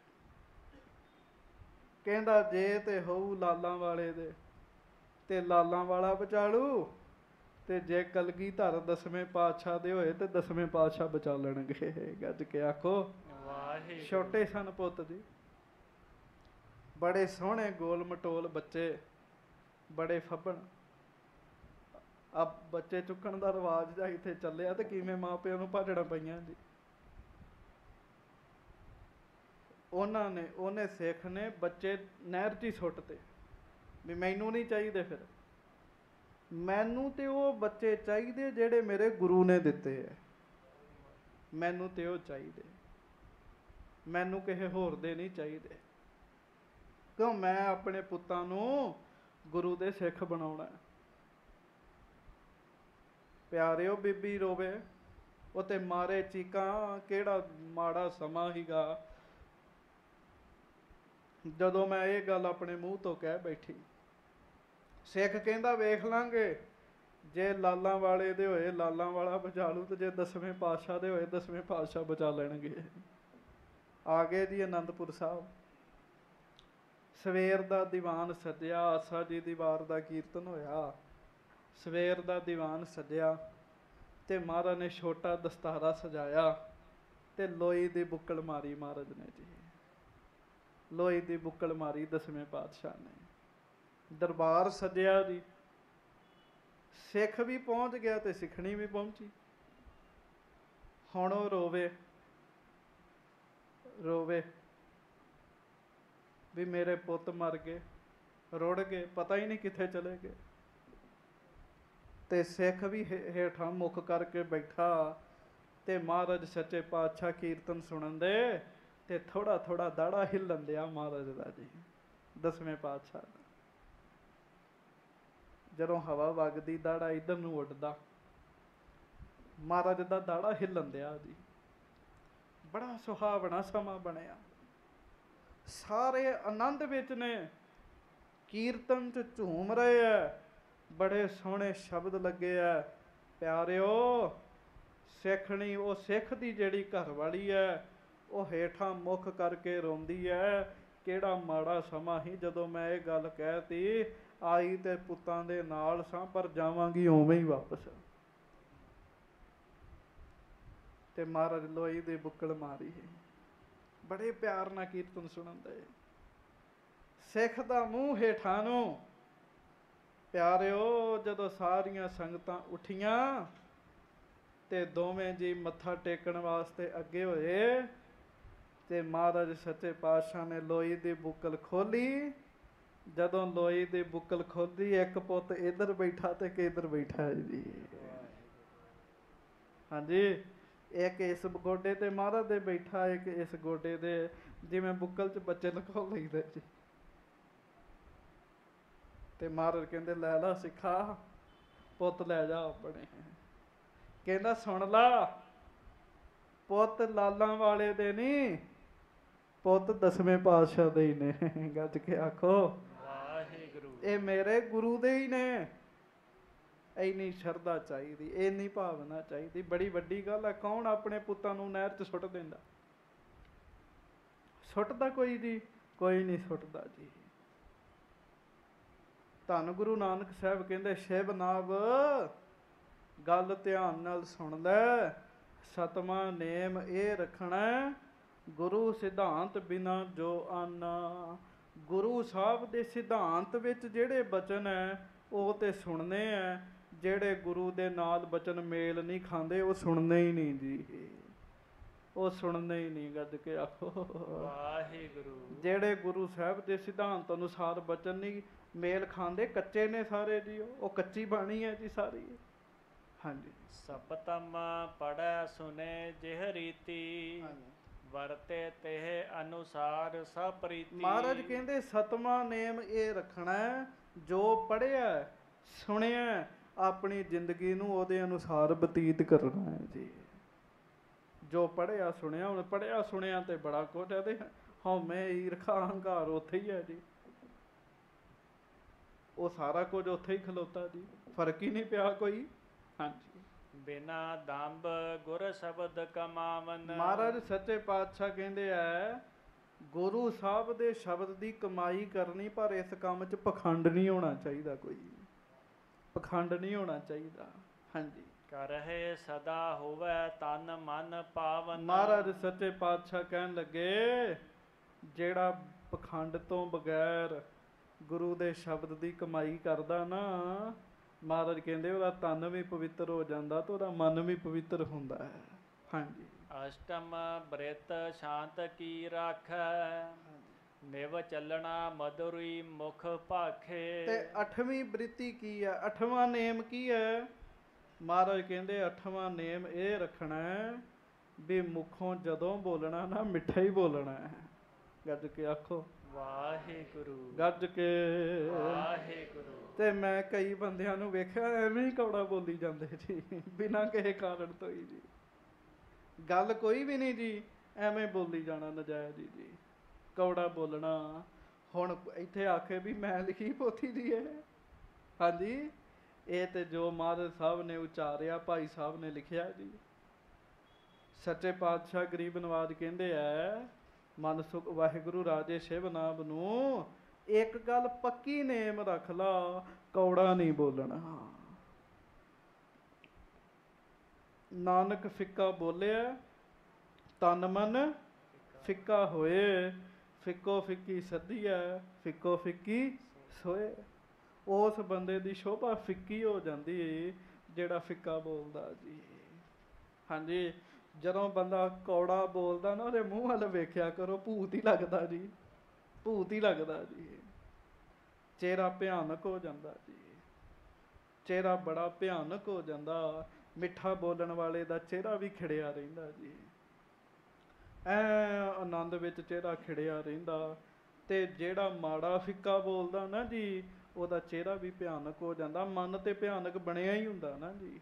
ਕਹਿੰਦਾ ਜੇ ਤੇ ਹੋਊ ਲਾਲਾਂ ਵਾਲੇ ਦੇ, ਤੇ ਲਾਲਾਂ ਵਾਲਾ ਬਚਾਲੂ, ਤੇ ਜੇ ਕਲਗੀਧਰ ਦਸਵੇਂ ਪਾਤਸ਼ਾਹ ਦੇ ਹੋਏ ਤੇ ਦਸਵੇਂ ਪਾਤਸ਼ਾਹ ਬਚਾ ਲੈਣਗੇ। ਗੱਜ ਕੇ ਆਖੋ ਵਾਹਿਗੁਰੂ। ਛੋਟੇ ਸਨ ਪੁੱਤ ਜੀ, ਬੜੇ ਸੋਹਣੇ ਗੋਲ ਮਟੋਲ ਬੱਚੇ, ਬੜੇ ਫੱਬਣ, ਆ ਬੱਚੇ ਚੁੱਕਣ ਦਾ ਰਿਵਾਜ ਜਾਂ ਇੱਥੇ ਚੱਲਿਆ ਤੇ ਕਿਵੇਂ ਮਾਂ ਪਿਓ ਨੂੰ ਭਾਜੜਾਂ ਪਈਆਂ ਜੀ। ਉਹਨੇ ਸਿੱਖ ਨੇ ਬੱਚੇ ਨਹਿਰ 'ਚ ਹੀ ਸੁੱਟਤੇ ਵੀ ਮੈਨੂੰ ਨਹੀਂ ਚਾਹੀਦੇ। ਫਿਰ ਮੈਨੂੰ ਤੇ ਉਹ ਬੱਚੇ ਚਾਹੀਦੇ ਜਿਹੜੇ ਮੇਰੇ ਗੁਰੂ ਨੇ ਦਿੱਤੇ ਹੈ, ਮੈਨੂੰ ਤੇ ਉਹ ਚਾਹੀਦੇ, ਮੈਨੂੰ ਕਿਸੇ ਹੋਰ ਦੇ ਨਹੀਂ ਚਾਹੀਦੇ। ਕਿਉਂ? ਮੈਂ ਆਪਣੇ ਪੁੱਤਾਂ ਨੂੰ ਗੁਰੂ ਦੇ ਸਿੱਖ ਬਣਾਉਣਾ। ਪਿਆਰਿਓ, ਬੀਬੀ ਰੋਵੇ ਉਹ ਤੇ ਮਾਰੇ ਚੀਕਾਂ। ਕਿਹੜਾ ਮਾੜਾ ਸਮਾਂ ਸੀਗਾ ਜਦੋਂ ਮੈਂ ਇਹ ਗੱਲ ਆਪਣੇ ਮੂੰਹ ਤੋਂ ਕਹਿ ਬੈਠੀ। ਸਿੱਖ ਕਹਿੰਦਾ ਵੇਖ ਲਾਂਗੇ, ਜੇ ਲਾਲਾਂ ਵਾਲੇ ਦੇ ਹੋਏ ਲਾਲਾਂ ਵਾਲਾ ਬਚਾ ਲੂ, ਤੇ ਜੇ 10ਵੇਂ ਪਾਤਸ਼ਾਹ ਦੇ ਹੋਏ 10ਵੇਂ ਪਾਤਸ਼ਾਹ ਬਚਾ ਲੈਣਗੇ। ਆ ਗਏ ਜੀ ਅਨੰਦਪੁਰ ਸਾਹਿਬ। ਸਵੇਰ ਦਾ ਦੀਵਾਨ ਸਜਿਆ, ਆਸਾ ਜੀ ਦੀ ਵਾਰ ਦਾ ਕੀਰਤਨ ਹੋਇਆ। ਸਵੇਰ ਦਾ ਦੀਵਾਨ ਸਜਿਆ ਤੇ ਮਹਾਰਾਜ ਨੇ ਛੋਟਾ ਦਸਤਾਰਾ ਸਜਾਇਆ ਤੇ ਲੋਈ ਦੀ ਬੁੱਕਲ ਮਾਰੀ ਮਹਾਰਾਜ ਨੇ ਜੀ। ਲੋਈ ਦੀ ਬੁੱਕਲ ਮਾਰੀ 10ਵੇਂ ਪਾਤਸ਼ਾਹ ਨੇ। ਦਰਬਾਰ ਸਜਿਆ ਜੀ। ਸਿੱਖ ਵੀ ਪਹੁੰਚ ਗਿਆ ਤੇ ਸਿੱਖਣੀ ਵੀ ਪਹੁੰਚੀ। ਹੁਣ ਉਹ ਰੋਵੇ ਵੀ ਮੇਰੇ ਪੁੱਤ ਮਰ ਗਏ, ਰੁੜ ਗਏ, ਪਤਾ ਹੀ ਨਹੀਂ ਕਿੱਥੇ ਚਲੇ ਗਏ। ਤੇ ਸਿੱਖ ਵੀ ਹੇਠਾਂ ਮੁੱਖ ਕਰਕੇ ਬੈਠਾ ਤੇ ਮਹਾਰਾਜ ਸੱਚੇ ਪਾਤਸ਼ਾਹ ਕੀਰਤਨ ਸੁਣਨ ਦੇ ਤੇ ਥੋੜਾ ਥੋੜਾ ਦਾੜਾ ਹਿੱਲਣ ਦਿਆ ਮਹਾਰਾਜ ਦਾ ਜੀ। 10ਵੇਂ ਪਾਤਸ਼ਾਹ ਦਾ ਜਦੋਂ ਹਵਾ ਵਗਦੀ ਦਾੜਾ ਇੱਧਰ ਨੂੰ ਉੱਡਦਾ, ਮਹਾਰਾਜ ਦਾ ਦਾੜਾ ਹਿੱਲਣ ਦਿਆ ਜੀ। ਬੜਾ ਸੁਹਾਵਣਾ ਸਮਾਂ ਬਣਿਆ। ਸਾਰੇ ਆਨੰਦ ਵਿੱਚ ਨੇ, ਕੀਰਤਨ 'ਚ ਝੂਮ ਰਹੇ ਹੈ। ਬੜੇ ਸੋਹਣੇ ਸ਼ਬਦ ਲੱਗੇ ਹੈ। ਪਿਆਰਿਓ, ਸਿੱਖਣੀ ਉਹ ਸਿੱਖ ਦੀ ਜਿਹੜੀ ਘਰ ਵਾਲੀ ਹੈ ਉਹ ਹੇਠਾਂ ਮੁੱਖ ਕਰਕੇ ਰੋਂਦੀ ਹੈ। ਕਿਹੜਾ ਮਾੜਾ ਸਮਾਂ ਸੀ ਜਦੋਂ ਮੈਂ ਇਹ ਗੱਲ ਕਹਿਤੀ, ਆਈ ਤੇ ਪੁੱਤਾਂ ਦੇ ਨਾਲ ਸਾਂ ਪਰ ਜਾਵਾਂਗੀ ਉਵੇਂ ਹੀ ਵਾਪਸ। ਤੇ ਮਹਾਰਾਜ ਲੋਈ ਦੀ ਬੁੱਕਲ ਮਾਰੀ। ਬੜੇ ਪਿਆਰ ਨਾਲ ਕੀਰਤਨ ਸੁਣਨ ਦੇ। ਸਿੱਖ ਦਾ ਮੂੰਹ ਹੇਠਾਂ ਨੂੰ। ਪਿਆਰਿਓ, ਜਦੋਂ ਸਾਰੀਆਂ ਸੰਗਤਾਂ ਉੱਠੀਆਂ ਤੇ ਦੋਵੇਂ ਜੀ ਮੱਥਾ ਟੇਕਣ ਵਾਸਤੇ ਅੱਗੇ ਹੋਏ ਤੇ ਮਹਾਰਾਜ ਸੱਚੇ ਪਾਤਸ਼ਾਹ ਨੇ ਲੋਈ ਦੀ ਬੁੱਕਲ ਖੋਲੀ। ਜਦੋਂ ਲੋਈ ਦੀ ਬੁੱਕਲ ਖੋਲੀ, ਇੱਕ ਪੁੱਤ ਇੱਧਰ ਬੈਠਾ ਤੇ ਇੱਕ ਇੱਧਰ ਬੈਠਾ ਜੀ। ਹਾਂਜੀ, ਇੱਕ ਇਸ ਗੋਡੇ ਤੇ ਮਹਾਰਾਜ ਦੇ ਬੈਠਾ, ਇੱਕ ਇਸ ਗੋਡੇ ਦੇ। ਜਿਵੇਂ ਬੁੱਕਲ 'ਚ ਬੱਚੇ ਲੁਕੋ ਲਈਦੇ ਜੀ। ਤੇ ਮਹਾਰਾਜ ਕਹਿੰਦੇ ਲੈ ਲਾ ਸਿੱਖਾ, ਪੁੱਤ ਲੈ ਜਾ ਆਪਣੇ। ਕਹਿੰਦਾ ਸੁਣ ਲਾ, ਪੁੱਤ ਲਾਲਾਂ ਵਾਲੇ ਦੇ ਨਹੀਂ, ਪੁੱਤ 10ਵੇਂ ਪਾਤਸ਼ਾਹ ਦੇ ਹੀ ਨੇ। ਗੱਜ ਕੇ ਆਖੋ ਵਾਹਿਗੁਰੂ। ਇਹ ਮੇਰੇ ਗੁਰੂ ਦੇ ਹੀ ਨੇ। ਇੰਨੀ ਸ਼ਰਧਾ ਚਾਹੀਦੀ, ਇੰਨੀ ਭਾਵਨਾ ਚਾਹੀਦੀ। ਬੜੀ ਵੱਡੀ ਗੱਲ ਹੈ। ਕੌਣ ਆਪਣੇ ਪੁੱਤਾਂ ਨੂੰ ਨਹਿਰ 'ਚ ਸੁੱਟ ਦਿੰਦਾ? ਸੁੱਟਦਾ ਕੋਈ ਜੀ? ਕੋਈ ਨਹੀਂ ਸੁੱਟਦਾ ਜੀ। ਧੰਨ ਗੁਰੂ ਨਾਨਕ ਸਾਹਿਬ ਕਹਿੰਦੇ, ਸ਼ਿਵ ਨਾਭ ਗੱਲ ਧਿਆਨ ਨਾਲ ਸੁਣ ਲੈ, 7ਵਾਂ ਨੇਮ ਇਹ ਰੱਖਣਾ, ਗੁਰੂ ਸਿਧਾਂਤ ਬਿਨਾ ਜੋ ਆਨਾ। ਗੁਰੂ ਸਾਹਿਬ ਦੇ ਸਿਧਾਂਤ ਵਿੱਚ ਜਿਹੜੇ ਬਚਨ ਹੈ ਉਹ ਤੇ ਸੁਣਨੇ ਹੈ। ਜਿਹੜੇ ਗੁਰੂ ਦੇ ਨਾਲ ਬਚਨ ਮੇਲ ਨਹੀਂ ਖਾਂਦੇ ਉਹ ਸੁਣਨੇ ਹੀ ਨਹੀਂ ਜੀ। ਉਹ ਸੁਣਨੇ ਹੀ ਨਹੀਂ। ਗੱਜ ਕੇ ਆਖੋ ਵਾਹਿਗੁਰੂ। ਜਿਹੜੇ ਗੁਰੂ ਸਾਹਿਬ ਦੇ ਸਿਧਾਂਤ ਅਨੁਸਾਰ ਬਚਨ ਨਹੀਂ ਮੇਲ ਖਾਂਦੇ, ਕੱਚੇ ਨੇ ਸਾਰੇ ਜੀ। ਉਹ ਕੱਚੀ ਬਾਣੀ ਹੈ ਜੀ ਸਾਰੀ। ਹਾਂਜੀ। ਸਪਤਮ ਪੜ੍ਹੈ ਸੁਨੇ ਜਿਹ ਰੀਤੀ, ਵਰਤੇ ਤੇਹ ਅਨੁਸਾਰ ਸਭ ਪ੍ਰੀਤੀ। ਮਹਾਰਾਜ ਕਹਿੰਦੇ 7ਵਾਂ ਨੇਮ ਇਹ ਰੱਖਣਾ, ਜੋ ਪੜ੍ਹਿਆ ਸੁਣਿਆ ਆਪਣੀ ਜ਼ਿੰਦਗੀ ਨੂੰ ਉਹਦੇ ਅਨੁਸਾਰ ਬਤੀਤ ਕਰਨਾ ਹੈ ਜੀ। ਜੋ ਪੜ੍ਹਿਆ ਸੁਣਿਆ, ਹੁਣ ਪੜ੍ਹਿਆ ਸੁਣਿਆ ਤੇ ਬੜਾ ਕੁਝ ਹੈ ਤੇ ਹਉਮੈ ਈਰਖਾ ਹੰਕਾਰ ਉੱਥੇ ਹੀ ਹੈ ਜੀ। ਉਹ ਸਾਰਾ ਕੁਝ ਉੱਥੇ ਹੀ ਖਲੋਤਾ ਜੀ, ਫਰਕ ਹੀ ਨਹੀਂ ਪਿਆ ਕੋਈ। ਹਾਂਜੀ। ਬਿਨਾ ਦੰਭ ਗੁਰ ਸ਼ਬਦ ਕਮਾਵਨ। ਮਹਾਰਾਜ ਸੱਚੇ ਪਾਤਸ਼ਾਹ ਕਹਿੰਦੇ ਆ, ਗੁਰੂ ਸਾਹਿਬ ਦੇ ਸ਼ਬਦ ਦੀ ਕਮਾਈ ਕਰਨੀ, ਪਰ ਇਸ ਕੰਮ 'ਚ ਪਖੰਡ ਨਹੀਂ ਹੋਣਾ ਚਾਹੀਦਾ। ਕੋਈ ਪਖੰਡ ਨਹੀਂ ਹੋਣਾ ਚਾਹੀਦਾ। ਹਾਂਜੀ। ਕਰਹਿ ਸਦਾ ਹੋਵੇ ਤਨ ਮਨ ਪਾਵਨ। ਮਹਾਰਾਜ ਸੱਚੇ ਪਾਤਸ਼ਾਹ ਕਹਿਣ ਲੱਗੇ, ਜਿਹੜਾ ਪਖੰਡ ਤੋਂ ਬਗੈਰ ਗੁਰੂ ਦੇ ਸ਼ਬਦ ਦੀ ਕਮਾਈ ਕਰਦਾ ਨਾ, ਮਹਾਰਾਜ ਕਹਿੰਦੇ ਉਹਦਾ ਤਨ ਵੀ ਪਵਿੱਤਰ ਹੋ ਜਾਂਦਾ ਤੇ ਉਹਦਾ ਮਨ ਵੀ ਪਵਿੱਤਰ ਹੁੰਦਾ ਹੈ। ਹਾਂਜੀ। ਅਸ਼ਟਮ ਬ੍ਰਿਤ ਸ਼ਾਂਤ ਕੀ ਰਾਖੈ, ਨਿਵ ਚੱਲਣਾ ਮਧੁਰੀ ਮੁਖ ਭਾਖੇ। ਤੇ 8ਵੀਂ ਬ੍ਰਿਤੀ ਕੀ ਹੈ, 8ਵਾਂ ਨੇਮ ਕੀ ਹੈ? ਮਹਾਰਾਜ ਕਹਿੰਦੇ 8ਵਾਂ ਨੇਮ ਇਹ ਰੱਖਣਾ ਹੈ ਵੀ ਮੁਖੋਂ ਜਦੋਂ ਬੋਲਣਾ ਨਾ ਮਿੱਠਾ ਹੀ ਬੋਲਣਾ ਹੈ। ਗੱਜ ਕੇ ਆਖੋ ਵਾਹਿਗੁਰੂ, ਗੱਜ ਕੇ ਵਾਹਿਗੁਰੂ। ਤੇ ਮੈਂ ਕਈ ਬੰਦਿਆਂ ਨੂੰ ਵੇਖਿਆ ਐਵੇਂ ਹੀ ਕੌੜਾ ਬੋਲੀ ਜਾਂਦੇ ਜੀ, ਬਿਨਾਂ ਕਿਸੇ ਕਾਰਨ ਤੋਂ ਹੀ ਜੀ, ਗੱਲ ਕੋਈ ਵੀ ਨਹੀਂ ਜੀ, ਐਵੇਂ ਬੋਲੀ ਜਾਣਾ ਨਜਾਇਜ਼ ਜੀ, ਕੌੜਾ ਬੋਲਣਾ। ਹੁਣ ਇੱਥੇ ਆਖੇ ਵੀ ਮੈਂ ਲਿਖੀ ਪੋਥੀ ਦੀ ਹੈ। ਹਾਂਜੀ, ਇਹ ਤੇ ਜੋ ਮਹਾਰਾਜ ਸਾਹਿਬ ਨੇ ਉਚਾਰਿਆ, ਭਾਈ ਸਾਹਿਬ ਨੇ ਲਿਖਿਆ ਜੀ। ਸੱਚੇ ਪਾਤਸ਼ਾਹ ਗਰੀਬ ਨਵਾਜ ਕਹਿੰਦੇ ਐ, ਮਨ ਸੁਖ ਵਾਹਿਗੁਰੂ ਰਾਜੇ ਸ਼ਿਵ ਨਾਮ ਨੂੰ ਇੱਕ ਗੱਲ ਪੱਕੀ ਨੇਮ ਰੱਖ ਲਾ, ਕੌੜਾ ਨਹੀਂ ਬੋਲਣਾ। ਨਾਨਕ ਫਿੱਕਾ ਬੋਲਿਆ ਤਨ ਮਨ ਫਿੱਕਾ ਹੋਏ, ਫਿੱਕੋ ਫਿੱਕੀ ਸੱਦੀਐ ਫਿੱਕੋ ਫਿੱਕੀ ਸੋਏ। ਉਸ ਬੰਦੇ ਦੀ ਸ਼ੋਭਾ ਫਿੱਕੀ ਹੋ ਜਾਂਦੀ ਜਿਹੜਾ ਫਿੱਕਾ ਬੋਲਦਾ ਜੀ। ਹਾਂਜੀ, ਜਦੋਂ ਬੰਦਾ ਕੌੜਾ ਬੋਲਦਾ ਨਾ ਉਹਦੇ ਮੂੰਹ ਵੱਲ ਵੇਖਿਆ ਕਰੋ, ਭੂਤ ਹੀ ਲੱਗਦਾ ਜੀ, ਭੂਤ ਹੀ ਲੱਗਦਾ ਜੀ। ਚਿਹਰਾ ਭਿਆਨਕ ਹੋ ਜਾਂਦਾ ਜੀ, ਚਿਹਰਾ ਬੜਾ ਭਿਆਨਕ ਹੋ ਜਾਂਦਾ। ਮਿੱਠਾ ਬੋਲਣ ਵਾਲੇ ਦਾ ਚਿਹਰਾ ਵੀ ਖਿੜਿਆ ਰਹਿੰਦਾ ਜੀ, ਐ ਆਨੰਦ ਵਿੱਚ ਚਿਹਰਾ ਖਿੜਿਆ ਰਹਿੰਦਾ। ਤੇ ਜਿਹੜਾ ਮਾੜਾ ਫਿੱਕਾ ਬੋਲਦਾ ਨਾ ਜੀ, ਉਹਦਾ ਚਿਹਰਾ ਵੀ ਭਿਆਨਕ ਹੋ ਜਾਂਦਾ। ਮਨ ਤੇ ਭਿਆਨਕ ਬਣਿਆ ਹੀ ਹੁੰਦਾ ਨਾ ਜੀ।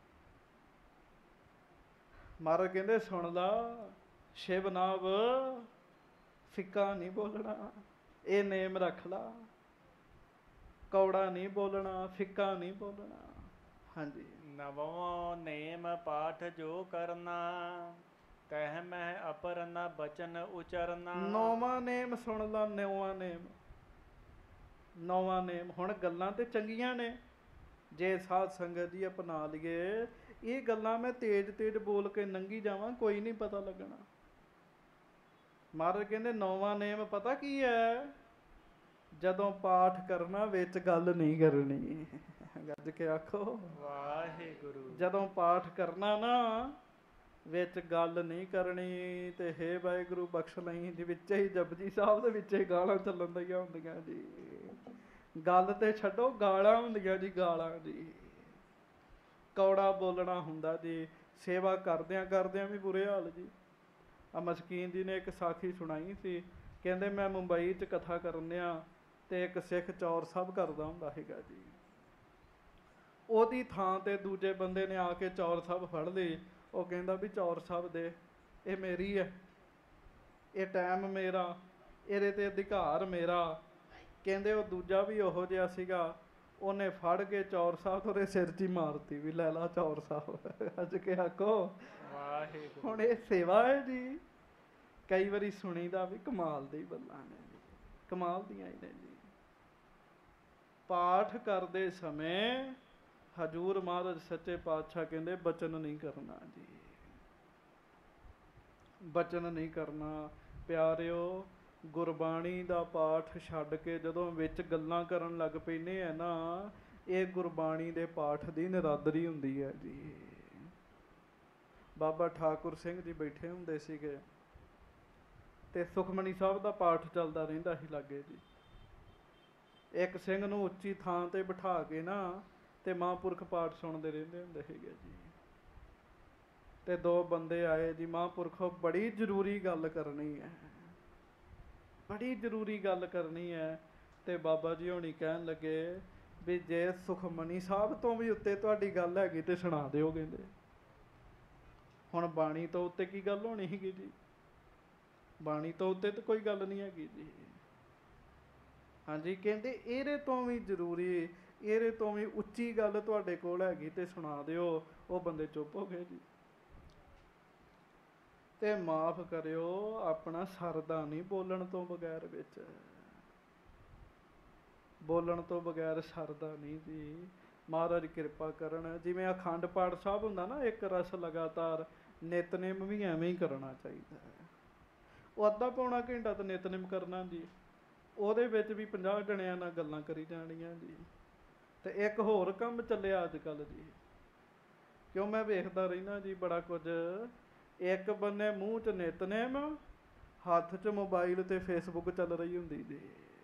ਮਹਾਰਾਜ ਕਹਿੰਦੇ ਸੁਣ ਲਾ, ਸ਼ਿਵ ਨਾਮ ਫਿੱਕਾ ਨਹੀਂ ਬੋਲਣਾ, ਇਹ ਨੇਮ ਰੱਖ ਲਾ, ਕੌੜਾ ਨਹੀਂ ਬੋਲਣਾ, ਫਿੱਕਾ ਨਹੀਂ ਬੋਲਣਾ। ਹਾਂਜੀ। ਨਵਵਾਂ ਨੇਮ ਪਾਠ ਜੋ ਕਰਨਾ, ਕਹਿ ਮੈਂ ਅਪਰ ਨ ਬਚਨ ਉਚਰਨਾ। 9ਵਾਂ ਨੇਮ ਸੁਣ ਲਾ, 9ਵਾਂ ਨੇਮ, 9ਵਾਂ ਨੇਮ। ਹੁਣ ਗੱਲਾਂ ਤੇ ਚੰਗੀਆਂ ਨੇ, ਜੇ ਸਾਧ ਸੰਗਤ ਜੀ ਅਪਣਾ ਲਈਏ ਇਹ ਗੱਲਾਂ, ਮੈਂ ਤੇਜ਼ ਤੇਜ਼ ਬੋਲ ਕੇ ਲੰਘੀ ਜਾਵਾਂ ਕੋਈ ਨਹੀਂ ਪਤਾ ਲੱਗਣਾ। ਮਹਾਰਾਜ ਕਹਿੰਦੇ 9ਵਾਂ ਨੇਮ ਪਤਾ ਕੀ ਹੈ? ਜਦੋਂ ਪਾਠ ਕਰਨਾ ਵਿੱਚ ਗੱਲ ਨਹੀਂ ਕਰਨੀ। ਗੱਜ ਕੇ ਆਖੋ ਵਾਹਿਗੁਰੂ। ਜਦੋਂ ਪਾਠ ਕਰਨਾ ਨਾ ਵਿੱਚ ਗੱਲ ਨਹੀਂ ਕਰਨੀ। ਤੇ ਹੇ ਵਾਹਿਗੁਰੂ ਬਖਸ਼ ਲਈ ਜੀ, ਵਿੱਚ ਹੀ ਜਪਜੀ ਸਾਹਿਬ ਦੇ ਵਿੱਚ ਹੀ ਗਾਲਾਂ ਚੱਲਣ ਦੀਆਂ ਹੁੰਦੀਆਂ ਜੀ। ਗੱਲ ਤੇ ਛੱਡੋ, ਗਾਲਾਂ ਹੁੰਦੀਆਂ ਜੀ, ਗਾਲਾਂ ਜੀ। ਕੌੜਾ ਬੋਲਣਾ ਹੁੰਦਾ ਜੀ। ਸੇਵਾ ਕਰਦਿਆਂ ਕਰਦਿਆਂ ਵੀ ਬੁਰੇ ਹਾਲ ਜੀ। ਆ ਮਸਕੀਨ ਜੀ ਨੇ ਇੱਕ ਸਾਖੀ ਸੁਣਾਈ ਸੀ, ਕਹਿੰਦੇ ਮੈਂ ਮੁੰਬਈ 'ਚ ਕਥਾ ਕਰਨ ਡਿਆ ਤੇ ਇੱਕ ਸਿੱਖ ਚੌਰ ਸਾਹਿਬ ਕਰਦਾ ਹੁੰਦਾ ਸੀਗਾ ਜੀ। ਉਹਦੀ ਥਾਂ ਤੇ ਦੂਜੇ ਬੰਦੇ ਨੇ ਆ ਕੇ ਚੌਰ ਸਾਹਿਬ ਫੜ ਲਈ। ਉਹ ਕਹਿੰਦਾ ਵੀ ਚੌਰ ਸਾਹਿਬ ਦੇ, ਇਹ ਮੇਰੀ ਹੈ, ਇਹ ਟਾਈਮ ਮੇਰਾ, ਇਹਦੇ ਤੇ ਅਧਿਕਾਰ ਮੇਰਾ। ਕਹਿੰਦੇ ਉਹ ਦੂਜਾ ਵੀ ਉਹੋ ਜਿਹਾ ਸੀਗਾ, ਉਹਨੇ ਫੜ ਕੇ ਚੌਰ ਸਾਹਿਬ ਉਹਦੇ ਸਿਰ 'ਚ ਹੀ ਮਾਰਤੀ ਵੀ ਲੈ ਲਾ ਚੌਰ ਸਾਹਿਬ। ਅੱਜ ਕੇ ਆਖੋ ਵਾਹਿਗੁਰੂ। ਹੁਣ ਇਹ ਸੇਵਾ ਹੈ ਜੀ। ਕਈ ਵਾਰੀ ਸੁਣੀਦਾ ਵੀ ਕਮਾਲ ਦੀ ਗੱਲਾਂ ਨੇ ਜੀ, ਕਮਾਲ ਦੀਆਂ ਹੀ ਨੇ ਜੀ। ਪਾਠ ਕਰਦੇ ਸਮੇਂ ਹਜ਼ੂਰ ਮਹਾਰਾਜ ਸੱਚੇ ਪਾਤਸ਼ਾਹ ਕਹਿੰਦੇ ਬਚਨ ਨਹੀਂ ਕਰਨਾ ਜੀ, ਬਚਨ ਨਹੀਂ ਕਰਨਾ। ਪਿਆਰਿਓ, ਗੁਰਬਾਣੀ ਦਾ ਪਾਠ ਛੱਡ ਕੇ ਜਦੋਂ ਵਿੱਚ ਗੱਲਾਂ ਕਰਨ ਲੱਗ ਪੈਂਦੇ ਆ ਨਾ, ਇਹ ਗੁਰਬਾਣੀ ਦੇ ਪਾਠ ਦੀ ਨਿਰਾਦਰੀ ਹੁੰਦੀ ਹੈ ਜੀ। ਬਾਬਾ ਠਾਕੁਰ ਸਿੰਘ ਜੀ ਬੈਠੇ ਹੁੰਦੇ ਸੀਗੇ ਤੇ ਸੁਖਮਨੀ ਸਾਹਿਬ ਦਾ ਪਾਠ ਚੱਲਦਾ ਰਹਿੰਦਾ ਸੀ ਲਾਗੇ ਜੀ। ਇੱਕ ਸਿੰਘ ਨੂੰ ਉੱਚੀ ਥਾਂ ਤੇ ਬਿਠਾ ਕੇ ਨਾ ਤੇ ਮਹਾਂਪੁਰਖ ਪਾਠ ਸੁਣਦੇ ਰਹਿੰਦੇ ਹੁੰਦੇ ਸੀਗੇ ਜੀ। ਤੇ ਦੋ ਬੰਦੇ ਆਏ ਜੀ, ਮਹਾਂਪੁਰਖੋ ਬੜੀ ਜ਼ਰੂਰੀ ਗੱਲ ਕਰਨੀ ਹੈ, ਬੜੀ ਜ਼ਰੂਰੀ ਗੱਲ ਕਰਨੀ ਹੈ। ਤੇ ਬਾਬਾ ਜੀ ਹੋਣੀ ਕਹਿਣ ਲੱਗੇ ਵੀ ਜੇ ਸੁਖਮਨੀ ਸਾਹਿਬ ਤੋਂ ਵੀ ਉੱਤੇ ਤੁਹਾਡੀ ਗੱਲ ਹੈਗੀ ਤੇ ਸੁਣਾ ਦਿਓ। ਕਹਿੰਦੇ ਹੁਣ ਬਾਣੀ ਤੋਂ ਉੱਤੇ ਕੀ ਗੱਲ ਹੋਣੀ ਸੀਗੀ ਜੀ, ਬਾਣੀ ਤੋਂ ਉੱਤੇ ਤਾਂ ਕੋਈ ਗੱਲ ਨਹੀਂ ਹੈਗੀ ਜੀ। ਹਾਂਜੀ, ਕਹਿੰਦੇ ਇਹਦੇ ਤੋਂ ਵੀ ਜ਼ਰੂਰੀ, ਇਹਦੇ ਤੋਂ ਵੀ ਉੱਚੀ ਗੱਲ ਤੁਹਾਡੇ ਕੋਲ ਹੈਗੀ ਤੇ ਸੁਣਾ ਦਿਓ। ਉਹ ਬੰਦੇ ਚੁੱਪ ਹੋ ਗਏ ਜੀ। ਤੇ ਮਾਫ ਕਰਿਓ, ਆਪਣਾ ਸਰਦਾ ਨਹੀਂ ਬੋਲਣ ਤੋਂ ਬਗੈਰ, ਵਿੱਚ ਬੋਲਣ ਤੋਂ ਬਗੈਰ ਸਰਦਾ ਨਹੀਂ ਜੀ। ਮਹਾਰਾਜ ਕਿਰਪਾ ਕਰਨ। ਜਿਵੇਂ ਅਖੰਡ ਪਾਠ ਸਾਹਿਬ ਹੁੰਦਾ ਨਾ, ਇੱਕ ਰਸ ਲਗਾਤਾਰ, ਨਿਤਨੇਮ ਵੀ ਐਵੇਂ ਹੀ ਕਰਨਾ ਚਾਹੀਦਾ ਹੈ। ਉਹ ਅੱਧਾ ਪੌਣਾ ਘੰਟਾ ਤਾਂ ਨਿਤਨੇਮ ਕਰਨਾ ਜੀ, ਉਹਦੇ ਵਿੱਚ ਵੀ 50 ਜਣਿਆਂ ਨਾਲ ਗੱਲਾਂ ਕਰੀ ਜਾਣੀਆਂ ਜੀ। ਤੇ ਇੱਕ ਹੋਰ ਕੰਮ ਚੱਲਿਆ ਅੱਜ ਕੱਲ੍ਹ ਜੀ, ਕਿਉਂ ਮੈਂ ਵੇਖਦਾ ਰਹਿਣਾ ਜੀ ਬੜਾ ਕੁਝ। ਇੱਕ ਬੰਨੇ ਮੂੰਹ 'ਚ ਨਿਤਨੇਮ, ਹੱਥ 'ਚ ਮੋਬਾਈਲ ਤੇ ਫੇਸਬੁੱਕ ਚੱਲ ਰਹੀ ਹੁੰਦੀ ਜੀ,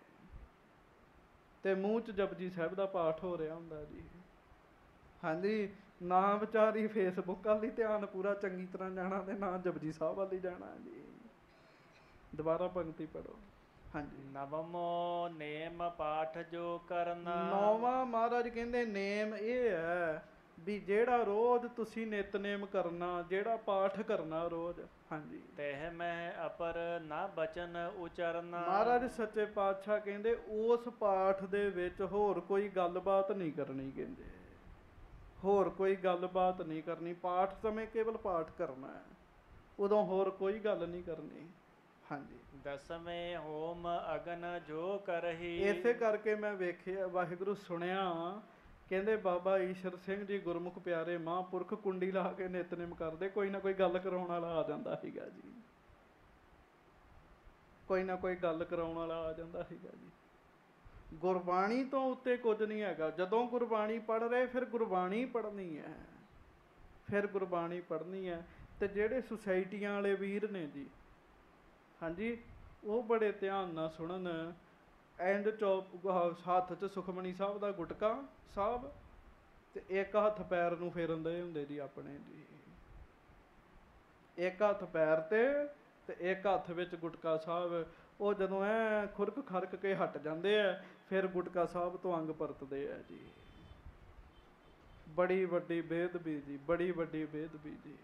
ਤੇ ਮੂੰਹ 'ਚ ਜਪਜੀ ਸਾਹਿਬ ਦਾ ਪਾਠ ਹੋ ਰਿਹਾ ਹੁੰਦਾ ਜੀ। ਹਾਂਜੀ, ਨਾ ਵਿਚਾਰੀ ਫੇਸਬੁੱਕ ਵੱਲ ਹੀ ਧਿਆਨ ਪੂਰਾ ਚੰਗੀ ਤਰ੍ਹਾਂ ਜਾਣਾ ਤੇ ਨਾ ਜਪਜੀ ਸਾਹਿਬ ਵੱਲ ਹੀ ਜਾਣਾ ਜੀ। ਦੁਬਾਰਾ ਪੰਕਤੀ ਪੜੋ। ਹਾਂਜੀ, ਨਵਮੋ ਨੇਮ ਪਾਠ ਜੋ ਕਰਨਾ। ਨੌਵਾਂ ਮਹਾਰਾਜ ਕਹਿੰਦੇ ਨੇਮ ਇਹ ਹੈ ਵੀ ਜਿਹੜਾ ਰੋਜ਼ ਤੁਸੀਂ ਨਿਤਨੇਮ ਕਰਨਾ, ਜਿਹੜਾ ਪਾਠ ਕਰਨਾ ਰੋਜ਼। ਹਾਂਜੀ, ਤਹਿ ਮੈਂ ਅਪਰ ਨਾ ਬਚਨ ਉਚਰਨਾ। ਮਹਾਰਾਜ ਸੱਚੇ ਪਾਤਸ਼ਾਹ ਕਹਿੰਦੇ ਉਸ ਪਾਠ ਦੇ ਵਿੱਚ ਹੋਰ ਕੋਈ ਗੱਲਬਾਤ ਨਹੀਂ ਕਰਨੀ, ਕਹਿੰਦੇ ਹੋਰ ਕੋਈ ਗੱਲਬਾਤ ਨਹੀਂ ਕਰਨੀ। ਪਾਠ ਸਮੇਂ ਕੇਵਲ ਪਾਠ ਕਰਨਾ ਹੈ, ਉਦੋਂ ਹੋਰ ਕੋਈ ਗੱਲ ਨਹੀਂ ਕਰਨੀ। ਹਾਂਜੀ, ਦਸਵੇਂ ਹੋਮ ਅਗਨ ਜੋ ਕਰਹੀ। ਇਸੇ ਕਰਕੇ ਮੈਂ ਵੇਖਿਆ, ਵਾਹਿਗੁਰੂ ਸੁਣਿਆ, ਕਹਿੰਦੇ ਬਾਬਾ ਈਸ਼ਰ ਸਿੰਘ ਜੀ ਗੁਰਮੁਖ ਪਿਆਰੇ ਮਹਾਂਪੁਰਖ ਕੁੰਡੀ ਲਾ ਕੇ ਨਿਤਨੇਮ ਕਰਦੇ, ਕੋਈ ਨਾ ਕੋਈ ਗੱਲ ਕਰਾਉਣ ਵਾਲਾ ਆ ਜਾਂਦਾ ਸੀਗਾ ਜੀ, ਕੋਈ ਨਾ ਕੋਈ ਗੱਲ ਕਰਾਉਣ ਵਾਲਾ ਆ ਜਾਂਦਾ ਸੀਗਾ ਜੀ। ਗੁਰਬਾਣੀ ਤੋਂ ਉੱਤੇ ਕੁਝ ਨਹੀਂ ਹੈਗਾ। ਜਦੋਂ ਗੁਰਬਾਣੀ ਪੜ੍ਹ ਰਹੇ ਫਿਰ ਗੁਰਬਾਣੀ ਪੜ੍ਹਨੀ ਹੈ, ਫਿਰ ਗੁਰਬਾਣੀ ਪੜ੍ਹਨੀ ਹੈ। ਤੇ ਜਿਹੜੇ ਸੁਸਾਇਟੀਆਂ ਵਾਲੇ ਵੀਰ ਨੇ ਜੀ, ਹਾਂਜੀ, ਉਹ ਬੜੇ ਧਿਆਨ ਨਾਲ ਸੁਣਨ। ਐਂਡ ਚੌਪ ਹੱਥ 'ਚ ਸੁਖਮਣੀ ਸਾਹਿਬ ਦਾ ਗੁਟਕਾ ਸਾਹਿਬ, ਤੇ ਇੱਕ ਹੱਥ ਪੈਰ ਨੂੰ ਫੇਰਨ ਦੇ ਹੁੰਦੇ ਜੀ ਆਪਣੇ ਜੀ, ਇੱਕ ਹੱਥ ਪੈਰ ਤੇ ਇੱਕ ਹੱਥ ਵਿੱਚ ਗੁਟਕਾ ਸਾਹਿਬ। ਉਹ ਜਦੋਂ ਐ ਖੁਰਕ ਖਰਕ ਕੇ ਹਟ ਜਾਂਦੇ ਆ, ਫਿਰ ਗੁਟਕਾ ਸਾਹਿਬ ਤੋਂ ਅੰਗ ਪਰਤਦੇ ਆ ਜੀ। ਬੜੀ ਵੱਡੀ ਬੇਅਦਬੀ ਜੀ, ਬੜੀ ਵੱਡੀ ਬੇਅਦਬੀ ਜੀ,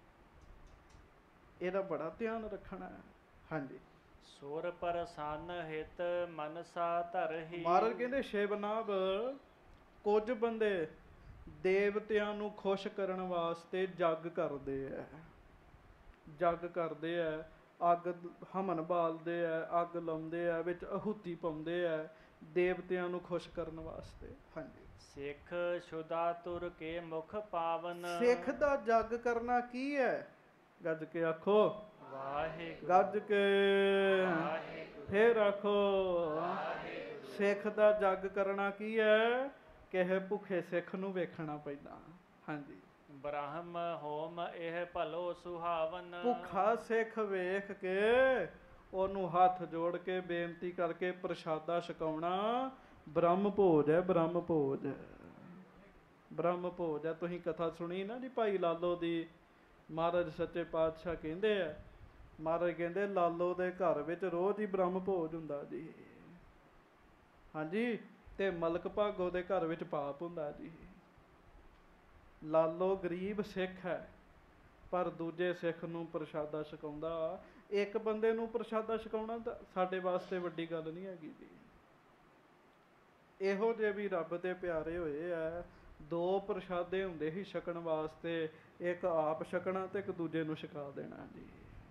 ਇਹਦਾ ਬੜਾ ਧਿਆਨ ਰੱਖਣਾ ਹੈ। ਹਾਂਜੀ, ਸੁਰ ਪ੍ਰਸੰਨ ਹਿਤ ਮਨਸਾ ਧਰਹੀ। ਮਹਾਰਾਜ ਕਹਿੰਦੇ ਸ਼ਿਵਨਾਭ ਕੁਝ ਬੰਦੇ ਦੇਵਤਿਆਂ ਨੂੰ ਖੁਸ਼ ਕਰਨ ਵਾਸਤੇ ਜੱਗ ਕਰਦੇ ਆ, ਜੱਗ ਕਰਦੇ ਆ, ਅੱਗ ਹਵਨ ਬਾਲਦੇ ਆ, ਅੱਗ ਲਾਉਂਦੇ ਆ, ਵਿੱਚ ਆਹੂਤੀ ਪਾਉਂਦੇ ਆ ਦੇਵਤਿਆਂ ਨੂੰ ਖੁਸ਼ ਕਰਨ ਵਾਸਤੇ। ਹਾਂਜੀ, ਸਿੱਖ ਸ਼ੁਦਾ ਤੁਰ ਕੇ ਮੁਖ ਪਾਵਨ। ਸਿੱਖ ਦਾ ਜੱਗ ਕਰਨਾ ਕੀ ਹੈ? ਗੱਜ ਕੇ ਆਖੋ ਵਾਹਿਗੁਰੂ। ਗੱਜ ਕੇ ਫੇਰ ਆਖੋ। ਸਿੱਖ ਦਾ ਜੱਗ ਕਰਨਾ ਕੀ ਹੈ? ਕਿਸੇ ਭੁੱਖੇ ਸਿੱਖ ਨੂੰ ਵੇਖਣਾ ਪੈਂਦਾ। ਹਾਂਜੀ, ਬ੍ਰਹਮ ਹੋਮ ਇਹ ਭਲੋ ਸੁਹਾਵਨ। ਭੁੱਖਾ ਸਿੱਖ ਵੇਖ ਕੇ ਉਹਨੂੰ ਹੱਥ ਜੋੜ ਕੇ ਬੇਨਤੀ ਕਰਕੇ ਪ੍ਰਸ਼ਾਦਾ ਛਕਾਉਣਾ ਬ੍ਰਹਮ ਭੋਜ ਹੈ, ਬ੍ਰਹਮ ਭੋਜ, ਬ੍ਰਹਮ ਭੋਜ ਹੈ। ਤੁਸੀਂ ਕਥਾ ਸੁਣੀ ਨਾ ਜੀ ਭਾਈ ਲਾਲੋ ਦੀ। ਮਹਾਰਾਜ ਸੱਚੇ ਪਾਤਸ਼ਾਹ ਕਹਿੰਦੇ ਆ, ਮਹਾਰਾਜ ਕਹਿੰਦੇ ਲਾਲੋ ਦੇ ਘਰ ਵਿੱਚ ਰੋਜ਼ ਹੀ ਬ੍ਰਹਮ ਭੋਜ ਹੁੰਦਾ ਜੀ। ਹਾਂਜੀ, ਤੇ ਮਲਕ ਭਾਗੋ ਦੇ ਘਰ ਵਿੱਚ ਪਾਪ ਹੁੰਦਾ ਜੀ। ਲਾਲੋ ਗਰੀਬ ਸਿੱਖ ਹੈ, ਪਰ ਦੂਜੇ ਸਿੱਖ ਨੂੰ ਪ੍ਰਸ਼ਾਦਾ ਛਕਾਉਂਦਾ। ਇੱਕ ਬੰਦੇ ਨੂੰ ਪ੍ਰਸ਼ਾਦਾ ਛਕਾਉਣਾ ਤਾਂ ਸਾਡੇ ਵਾਸਤੇ ਵੱਡੀ ਗੱਲ ਨਹੀਂ ਹੈਗੀ ਜੀ। ਇਹੋ ਜਿਹੇ ਵੀ ਰੱਬ ਦੇ ਪਿਆਰੇ ਹੋਏ ਆ। ਦੋ ਪ੍ਰਸ਼ਾਦੇ ਹੁੰਦੇ ਸੀ ਛਕਣ ਵਾਸਤੇ, ਇੱਕ ਆਪ ਛਕਣਾ ਤੇ ਇੱਕ ਦੂਜੇ ਨੂੰ ਛਕਾ ਦੇਣਾ ਜੀ।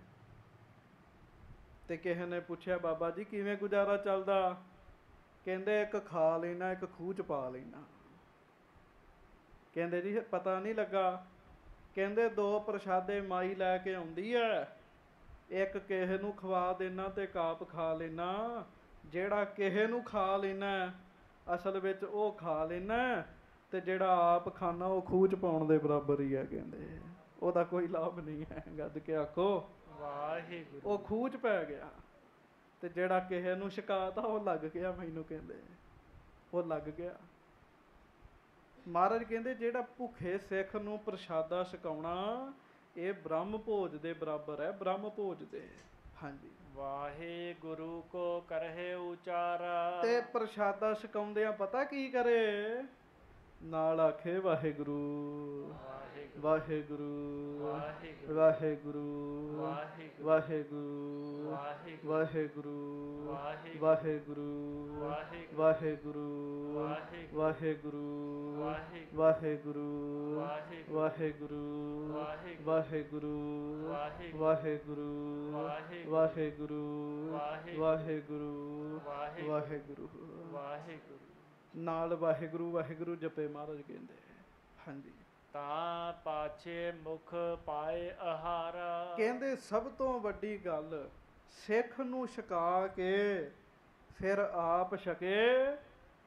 ਤੇ ਕਿਸੇ ਨੇ ਪੁੱਛਿਆ ਬਾਬਾ ਜੀ ਕਿਵੇਂ ਗੁਜ਼ਾਰਾ ਚੱਲਦਾ? ਕਹਿੰਦੇ ਇੱਕ ਖਾ ਲੈਣਾ, ਇੱਕ ਖੂਹ 'ਚ ਪਾ ਲੈਣਾ। ਕਹਿੰਦੇ ਜੀ ਪਤਾ ਨਹੀਂ ਲੱਗਾ। ਕਹਿੰਦੇ ਦੋ ਪ੍ਰਸ਼ਾਦੇ ਮਾਈ ਲੈ ਕੇ ਆਉਂਦੀ ਹੈ, ਇੱਕ ਕਿਸੇ ਨੂੰ ਖਵਾ ਦੇਣਾ ਤੇ ਇੱਕ ਆਪ ਖਾ ਲੈਣਾ। ਜਿਹੜਾ ਕਿਸੇ ਨੂੰ ਖਾ ਲੈਣਾ ਅਸਲ ਵਿੱਚ ਉਹ ਖਾ ਲੈਣਾ, ਤੇ ਜਿਹੜਾ ਆਪ ਖਾਣਾ ਉਹ ਖੂਹ 'ਚ ਪਾਉਣ ਦੇ ਬਰਾਬਰ ਹੀ ਹੈ। ਕਹਿੰਦੇ ਉਹਦਾ ਕੋਈ ਲਾਭ ਨਹੀਂ ਹੈ। ਗੱਜ ਕੇ ਆਖੋ ਵਾਹਿਗੁਰੂ। ਉਹ ਖੂਹ 'ਚ ਪੈ ਗਿਆ, ਤੇ ਜਿਹੜਾ ਕਿਸੇ ਨੂੰ ਛਕਾਤਾ ਉਹ ਲੱਗ ਗਿਆ। ਮੈਨੂੰ ਕਹਿੰਦੇ ਉਹ ਲੱਗ ਗਿਆ। ਮਹਾਰਾਜ ਕਹਿੰਦੇ ਜਿਹੜਾ ਭੁੱਖੇ ਸਿੱਖ ਨੂੰ ਪ੍ਰਸ਼ਾਦਾ ਛਕਾਉਣਾ ਇਹ ਬ੍ਰਹਮ ਭੋਜ ਦੇ ਬਰਾਬਰ ਹੈ, ਬ੍ਰਹਮ ਭੋਜ ਦੇ। ਹਾਂਜੀ, ਵਾਹਿਗੁਰੂ ਕੋ ਕਰਹਿ ਉਚਾਰਾ। ਤੇ ਪ੍ਰਸ਼ਾਦਾ ਛਕਾਉਂਦਿਆਂ ਪਤਾ ਕੀ ਕਰੇ? ਨਾਲ ਆਖੇ ਵਾਹਿਗੁਰੂ ਵਾਹਿਗੁਰੂ ਵਾਹਿਗੁਰੂ ਵਾਹਿਗੁਰੂ ਵਾਹਿਗੁਰੂ ਵਾਹਿਗੁਰੂ ਵਾਹਿਗੁਰੂ ਵਾਹਿਗੁਰੂ ਵਾਹਿਗੁਰੂ ਵਾਹਿਗੁਰੂ ਵਾਹਿਗੁਰੂ ਵਾਹਿਗੁਰੂ ਵਾਹਿਗੁਰੂ ਵਾਹਿਗੁਰੂ ਵਾਹਿਗੁਰੂ ਵਾਹਿਗੁਰੂ। ਨਾਲ ਵਾਹਿਗੁਰੂ ਵਾਹਿਗੁਰੂ ਜਪੇ ਮਹਾਰਾਜ ਕਹਿੰਦੇ। ਹਾਂਜੀ, ਤਾਂ ਪਾਛੇ ਮੁਖ ਪਾਏ ਆਹਾਰਾ। ਕਹਿੰਦੇ ਸਭ ਤੋਂ ਵੱਡੀ ਗੱਲ ਸਿੱਖ ਨੂੰ ਛਕਾ ਕੇ ਫਿਰ ਆਪ ਛਕੇ,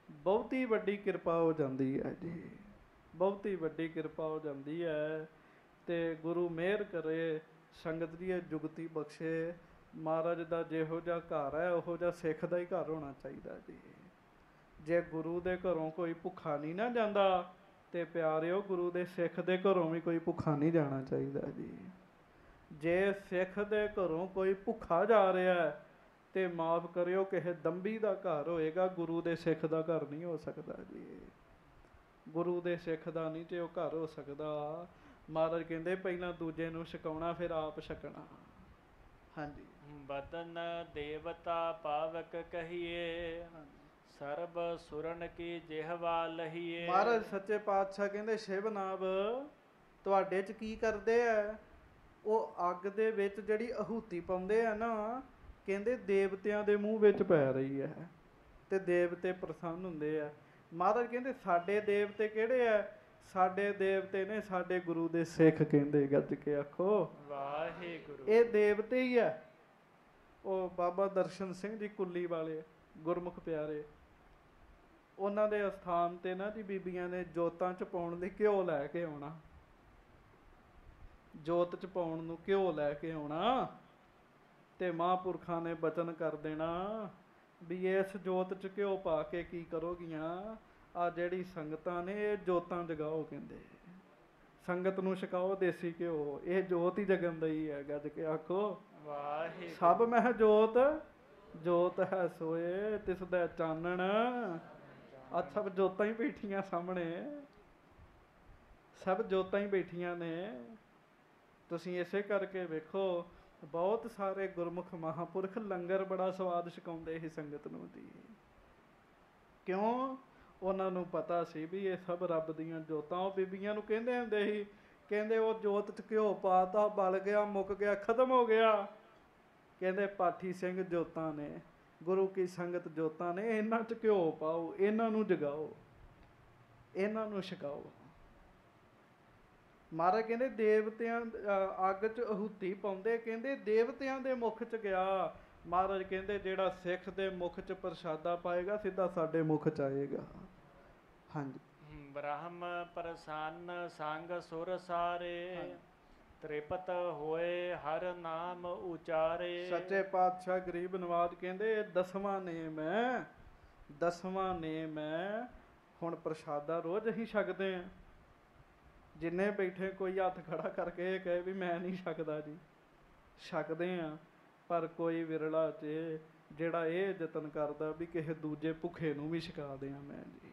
ਬਹੁਤੀ ਵੱਡੀ ਕਿਰਪਾ ਹੋ ਜਾਂਦੀ ਹੈ ਜੀ, ਬਹੁਤੀ ਵੱਡੀ ਕਿਰਪਾ ਹੋ ਜਾਂਦੀ ਹੈ। ਤੇ ਗੁਰੂ ਮਿਹਰ ਕਰੇ, ਸੰਗਤ ਦੀ ਇਹ ਜੁਗਤੀ ਬਖਸ਼ੇ। ਮਹਾਰਾਜ ਦਾ ਜਿਹੋ ਜਿਹਾ ਘਰ ਹੈ ਉਹੋ ਜਿਹਾ ਸਿੱਖ ਦਾ ਹੀ ਘਰ ਹੋਣਾ ਚਾਹੀਦਾ ਜੀ। ਜੇ ਗੁਰੂ ਦੇ ਘਰੋਂ ਕੋਈ ਭੁੱਖਾ ਨਹੀਂ ਨਾ ਜਾਂਦਾ ਤੇ ਪਿਆਰਿਓ ਗੁਰੂ ਦੇ ਸਿੱਖ ਦੇ ਘਰੋਂ ਵੀ ਕੋਈ ਭੁੱਖਾ ਨਹੀਂ ਜਾਣਾ ਚਾਹੀਦਾ ਜੀ। ਜੇ ਸਿੱਖ ਦੇ ਘਰੋਂ ਕੋਈ ਭੁੱਖਾ ਜਾ ਰਿਹਾ ਤੇ ਮਾਫ ਕਰਿਓ ਕਿਸੇ ਦੰਬੀ ਦਾ ਘਰ ਹੋਏਗਾ, ਗੁਰੂ ਦੇ ਸਿੱਖ ਦਾ ਘਰ ਨਹੀਂ ਹੋ ਸਕਦਾ ਜੀ। ਗੁਰੂ ਦੇ ਸਿੱਖ ਦਾ ਨਹੀਂ ਤੇ ਉਹ ਘਰ ਹੋ ਸਕਦਾ। ਮਹਾਰਾਜ ਕਹਿੰਦੇ ਪਹਿਲਾਂ ਦੂਜੇ ਨੂੰ ਛਕਾਉਣਾ ਫਿਰ ਆਪ ਛਕਣਾ। ਹਾਂਜੀ। ਬਦਨ ਦੇਵਤਾ ਪਾਵਕ ਕਹੀਏ, ਸਰਬ ਸੁਰਨ ਕੀ ਜਿਹਵਾ ਲਹੀਏ। ਮਹਾਰਾਜ ਸੱਚੇ ਪਾਤਸ਼ਾਹ ਕਹਿੰਦੇ ਸ਼ਿਵਨਾਭ ਤੁਹਾਡੇ 'ਚ ਕੀ ਕਰਦੇ ਆ? ਉਹ ਅੱਗ ਦੇ ਵਿੱਚ ਜਿਹੜੀ ਆਹੂਤੀ ਪਾਉਂਦੇ ਆ ਨਾ, ਕਹਿੰਦੇ ਦੇਵਤਿਆਂ ਦੇ ਮੂੰਹ ਵਿੱਚ ਪੈ ਰਹੀ ਹੈ ਤੇ ਦੇਵਤੇ ਪ੍ਰਸੰਨ ਹੁੰਦੇ ਆ। ਮਹਾਰਾਜ ਕਹਿੰਦੇ ਸਾਡੇ ਦੇਵਤੇ ਕਿਹੜੇ ਆ? ਸਾਡੇ ਦੇਵਤੇ ਨੇ ਸਾਡੇ ਗੁਰੂ ਦੇ ਸਿੱਖ। ਕਹਿੰਦੇ ਗੱਜ ਕੇ ਆਖੋ ਵਾਹਿਗੁਰੂ। ਇਹ ਦੇਵਤੇ ਹੀ ਆ। ਉਹ ਬਾਬਾ ਦਰਸ਼ਨ ਸਿੰਘ ਜੀ ਕੁੱਲੀ ਵਾਲੇ ਗੁਰਮੁਖ ਪਿਆਰੇ, ਉਹਨਾਂ ਦੇ ਅਸਥਾਨ ਤੇ ਨਾ ਜੀ ਬੀਬੀਆਂ ਨੇ ਜੋਤਾਂ ਚ ਪਾਉਣ ਲਈ ਘਿਓ ਲੈ ਕੇ ਆਉਣਾ, ਜੋਤ ਚ ਪਾਉਣ ਨੂੰ ਘਿਓ ਲੈ ਕੇ ਆਉਣਾ ਤੇ ਮਹਾਂਪੁਰਖਾਂ ਨੇ ਬਚਨ ਕਰ ਦੇਣਾ ਵੀ ਇਸ ਜੋਤ ਚ ਘਿਓ ਪਾ ਕੇ ਕੀ ਕਰੋਗੀਆਂ? ਆ ਜਿਹੜੀ ਸੰਗਤਾਂ ਨੇ ਇਹ ਜੋਤਾਂ ਜਗਾਓ। ਕਹਿੰਦੇ ਸੰਗਤ ਨੂੰ ਛਕਾਓ ਦੇਸੀ ਘਿਓ, ਇਹ ਜੋਤ ਹੀ ਜਗਨ ਦਈ ਹੈ। ਗੱਜ ਕੇ ਆਖੋ ਵਾਹਿਗੁਰੂ। ਸਭ ਮਹਿ ਜੋਤ, ਜੋਤ ਹੈ ਸੋਏ ਤਿਸ ਦਾ ਚਾਨਣ। ਅੱਜ ਸਭ ਜੋਤਾਂ ਹੀ ਬੈਠੀਆਂ ਸਾਹਮਣੇ, ਸਭ ਜੋਤਾਂ ਹੀ ਬੈਠੀਆਂ ਨੇ। ਤੁਸੀਂ ਇਸੇ ਕਰਕੇ ਵੇਖੋ ਬਹੁਤ ਸਾਰੇ ਗੁਰਮੁਖ ਮਹਾਂਪੁਰਖ ਲੰਗਰ ਬੜਾ ਸਵਾਦ ਛਕਾਉਂਦੇ ਸੀ ਸੰਗਤ ਨੂੰ ਜੀ। ਕਿਉਂ? ਉਹਨਾਂ ਨੂੰ ਪਤਾ ਸੀ ਵੀ ਇਹ ਸਭ ਰੱਬ ਦੀਆਂ ਜੋਤਾਂ। ਉਹ ਬੀਬੀਆਂ ਨੂੰ ਕਹਿੰਦੇ ਹੁੰਦੇ ਸੀ, ਕਹਿੰਦੇ ਉਹ ਜੋਤ 'ਚ ਘਿਓ ਪਾਤਾ, ਬਲ ਗਿਆ, ਮੁੱਕ ਗਿਆ, ਖਤਮ ਹੋ ਗਿਆ। ਕਹਿੰਦੇ ਪਾਠੀ ਸਿੰਘ ਜੋਤਾਂ ਨੇ, ਗੁਰੂ ਕੀ ਸੰਗਤ ਜੋਤਾਂ ਨੇ, ਇਹਨਾਂ 'ਚ ਘਿਓ ਪਾਓ, ਇਹਨਾਂ ਨੂੰ ਜਗਾਓ, ਇਹਨਾਂ ਨੂੰ ਛਕਾਓ। ਮਹਾਰਾਜ ਕਹਿੰਦੇ ਦੇਵਤਿਆਂ ਅੱਗ 'ਚ ਆਹੂਤੀ ਪਾਉਂਦੇ, ਕਹਿੰਦੇ ਦੇਵਤਿਆਂ ਦੇ ਮੁੱਖ 'ਚ ਗਿਆ। ਮਹਾਰਾਜ ਕਹਿੰਦੇ ਜਿਹੜਾ ਸਿੱਖ ਦੇ ਮੁੱਖ 'ਚ ਪ੍ਰਸ਼ਾਦਾ ਪਾਏਗਾ ਸਿੱਧਾ ਸਾਡੇ ਮੁੱਖ 'ਚ ਆਏਗਾ। ਹਾਂਜੀ। ਬ੍ਰਹਮ ਪ੍ਰਸੰਨ ਸੰਗ ਸੁਰ ਸਾਰੇ, ਤ੍ਰਿਪਤ ਹੋਏ ਹਰ ਨਾਮ ਉਚਾਰੇ। ਸੱਚੇ ਪਾਤਸ਼ਾਹ ਗਰੀਬ ਨਵਾਜ ਕਹਿੰਦੇ 10ਵਾਂ ਨੇਮ ਹੈ, 10ਵਾਂ ਨੇਮ ਹੈ। ਹੁਣ ਪ੍ਰਸ਼ਾਦਾ ਰੋਜ਼ ਅਸੀਂ ਛਕਦੇ ਹਾਂ। ਜਿੰਨੇ ਬੈਠੇ ਕੋਈ ਹੱਥ ਖੜਾ ਕਰਕੇ ਇਹ ਕਹੇ ਵੀ ਮੈਂ ਨਹੀਂ ਛਕਦਾ ਜੀ, ਛਕਦੇ ਹਾਂ। ਪਰ ਕੋਈ ਵਿਰਲਾ 'ਚ ਜਿਹੜਾ ਇਹ ਯਤਨ ਕਰਦਾ ਵੀ ਕਿਸੇ ਦੂਜੇ ਭੁੱਖੇ ਨੂੰ ਵੀ ਛਕਾ ਦਿਆਂ ਮੈਂ ਜੀ।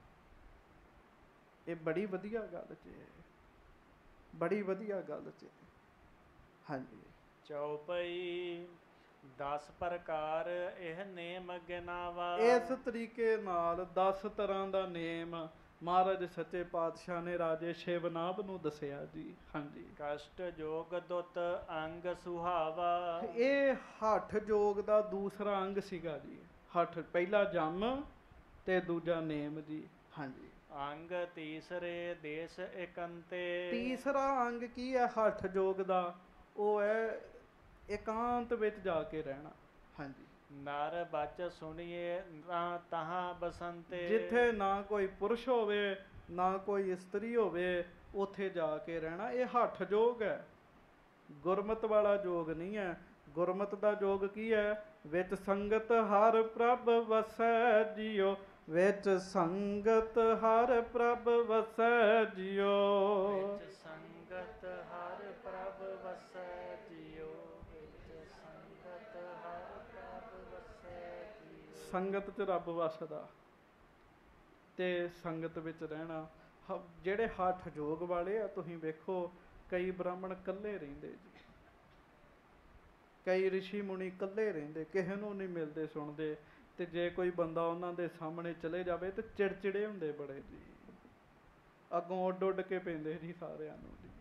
ਇਹ ਬੜੀ ਵਧੀਆ ਗੱਲ 'ਚ, ਬੜੀ ਵਧੀਆ ਗੱਲ 'ਚ। ਹਾਂਜੀ। ਚੌਪਈ 10 ਪ੍ਰਕਾਰ ਇਹ ਨੇਮ ਗਿਨਾਵਾ। ਇਸ ਤਰੀਕੇ ਨਾਲ 10 ਤਰ੍ਹਾਂ ਦਾ ਨੇਮ ਮਹਾਰਾਜ ਸੱਚੇ ਪਾਤਸ਼ਾਹ ਨੇ ਰਾਜੇ ਸ਼ਿਵਨਾਭ ਨੂੰ ਦੱਸਿਆ ਜੀ। ਹਾਂਜੀ। ਕਸ਼ਟ ਜੋਗ ਦੁੱਤ ਅੰਗ ਸੁਹਾਵਾ। ਇਹ ਹੱਠ ਜੋਗ ਦਾ ਦੂਸਰਾ ਅੰਗ ਸੀਗਾ ਜੀ। ਹੱਠ ਪਹਿਲਾ ਜੰਮ ਤੇ ਦੂਜਾ ਨੇਮ ਜੀ। ਹਾਂਜੀ। ਅੰਗ ਤੀਸਰੇ ਦੇਸ ਇਕੰਤੇ। ਤੀਸਰਾ ਅੰਗ ਕੀ ਹੈ ਹੱਠ ਜੋਗ ਦਾ? ਉਹ ਹੈ ਇਕਾਂਤ ਵਿੱਚ ਜਾ ਕੇ ਰਹਿਣਾ। ਹਾਂਜੀ। ਨਰ ਬਚ ਸੁਣੀਏ ਨਾ ਤਹਾਂ ਬਸੰਤੇ। ਜਿੱਥੇ ਨਾ ਕੋਈ ਪੁਰਸ਼ ਹੋਵੇ ਨਾ ਕੋਈ ਇਸਤਰੀ ਹੋਵੇ ਉੱਥੇ ਜਾ ਕੇ ਰਹਿਣਾ। ਇਹ ਹੱਠ ਜੋਗ ਹੈ, ਗੁਰਮਤ ਵਾਲਾ ਜੋਗ ਨਹੀਂ ਹੈ। ਗੁਰਮਤ ਦਾ ਜੋਗ ਕੀ ਹੈ? ਵਿੱਚ ਸੰਗਤ ਹਰ ਪ੍ਰਭ ਵਸੈ ਜੀਓ, ਵਿੱਚ ਸੰਗਤ ਹਰ ਪ੍ਰਭ ਵਸੈ ਜੀਓ। ਵਿੱਚ ਸੰਗਤ ਹਰ ਪ੍ਰਭ ਵਸੈ ਜੀਓ, ਵਿੱਚ ਸੰਗਤ ਹਰ ਪ੍ਰਭ ਵਸੈ ਜੀਓ। ਸੰਗਤ 'ਚ ਰੱਬ ਵਸਦਾ ਤੇ ਸੰਗਤ ਵਿੱਚ ਰਹਿਣਾ। ਜਿਹੜੇ ਹੱਠ ਜੋਗ ਵਾਲੇ ਆ ਤੁਸੀਂ ਵੇਖੋ ਕਈ ਬ੍ਰਾਹਮਣ ਇਕੱਲੇ ਰਹਿੰਦੇ ਜੀ, ਕਈ ਰਿਸ਼ੀ ਮੁਨੀ ਇਕੱਲੇ ਰਹਿੰਦੇ, ਕਿਸੇ ਨੂੰ ਨਹੀਂ ਮਿਲਦੇ ਸੁਣਦੇ। ਤੇ ਜੇ ਕੋਈ ਬੰਦਾ ਉਹਨਾਂ ਦੇ ਸਾਹਮਣੇ ਚਲੇ ਜਾਵੇ ਤੇ ਚਿੜਚਿੜੇ ਹੁੰਦੇ ਬੜੇ ਜੀ, ਅੱਗੋਂ ਉੱਡ ਉੱਡ ਕੇ ਪੈਂਦੇ ਜੀ ਸਾਰਿਆਂ ਨੂੰ ਜੀ।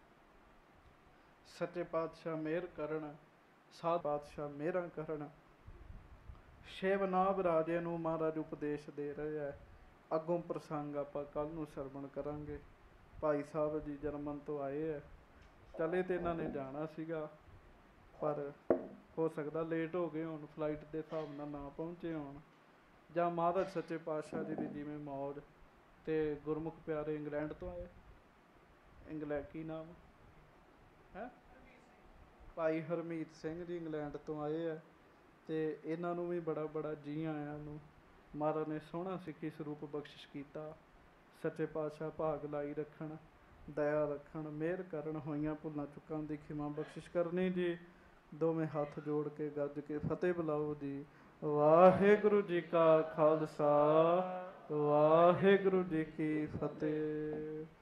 ਸੱਚੇ ਪਾਤਸ਼ਾਹ ਮਿਹਰ ਕਰਨ, ਸਾਧ ਪਾਤਸ਼ਾਹ ਮਿਹਰਾਂ ਕਰਨ। ਸ਼ਿਵਨਾਭ ਰਾਜੇ ਨੂੰ ਮਹਾਰਾਜ ਉਪਦੇਸ਼ ਦੇ ਰਹੇ ਹੈ। ਅੱਗੋਂ ਪ੍ਰਸੰਗ ਆਪਾਂ ਕੱਲ੍ਹ ਨੂੰ ਸਰਵਣ ਕਰਾਂਗੇ। ਭਾਈ ਸਾਹਿਬ ਜੀ ਜਰਮਨ ਤੋਂ ਆਏ ਹੈ। ਚਲੇ ਤੇ ਇਹਨਾਂ ਨੇ ਜਾਣਾ ਸੀਗਾ ਪਰ ਹੋ ਸਕਦਾ ਲੇਟ ਹੋ ਗਏ ਹੋਣ, ਫਲਾਈਟ ਦੇ ਹਿਸਾਬ ਨਾਲ ਨਾ ਪਹੁੰਚੇ ਹੋਣ। ਜਾਂ ਮਹਾਰਾਜ ਸੱਚੇ ਪਾਤਸ਼ਾਹ ਜੀ ਦੀ ਜਿਵੇਂ ਮੌਜ। ਤੇ ਗੁਰਮੁਖ ਪਿਆਰੇ ਇੰਗਲੈਂਡ ਤੋਂ ਆਏ। ਇੰਗਲੈਂਡ ਕੀ ਨਾਮ ਹੈ? ਭਾਈ ਹਰਮੀਤ ਸਿੰਘ ਜੀ ਇੰਗਲੈਂਡ ਤੋਂ ਆਏ ਆ। ਤੇ ਇਹਨਾਂ ਨੂੰ ਵੀ ਬੜਾ ਬੜਾ ਜੀ ਆਇਆਂ ਨੂੰ। ਮਹਾਰਾਜ ਨੇ ਸੋਹਣਾ ਸਿੱਖੀ ਸਰੂਪ ਬਖਸ਼ਿਸ਼ ਕੀਤਾ। ਸੱਚੇ ਪਾਤਸ਼ਾਹ ਭਾਗ ਲਾਈ ਰੱਖਣ, ਦਇਆ ਰੱਖਣ, ਮਿਹਰ ਕਰਨ, ਹੋਈਆਂ ਭੁੱਲਾਂ ਚੁੱਕਾਂ ਦੀ ਖਿਮਾ ਬਖਸ਼ਿਸ਼ ਕਰਨੀ ਜੀ। ਦੋਵੇਂ ਹੱਥ ਜੋੜ ਕੇ ਗੱਜ ਕੇ ਫਤਿਹ ਬੁਲਾਓ ਜੀ। ਵਾਹਿਗੁਰੂ ਜੀ ਕਾ ਖਾਲਸਾ, ਵਾਹਿਗੁਰੂ ਜੀ ਕੀ ਫਤਿਹ।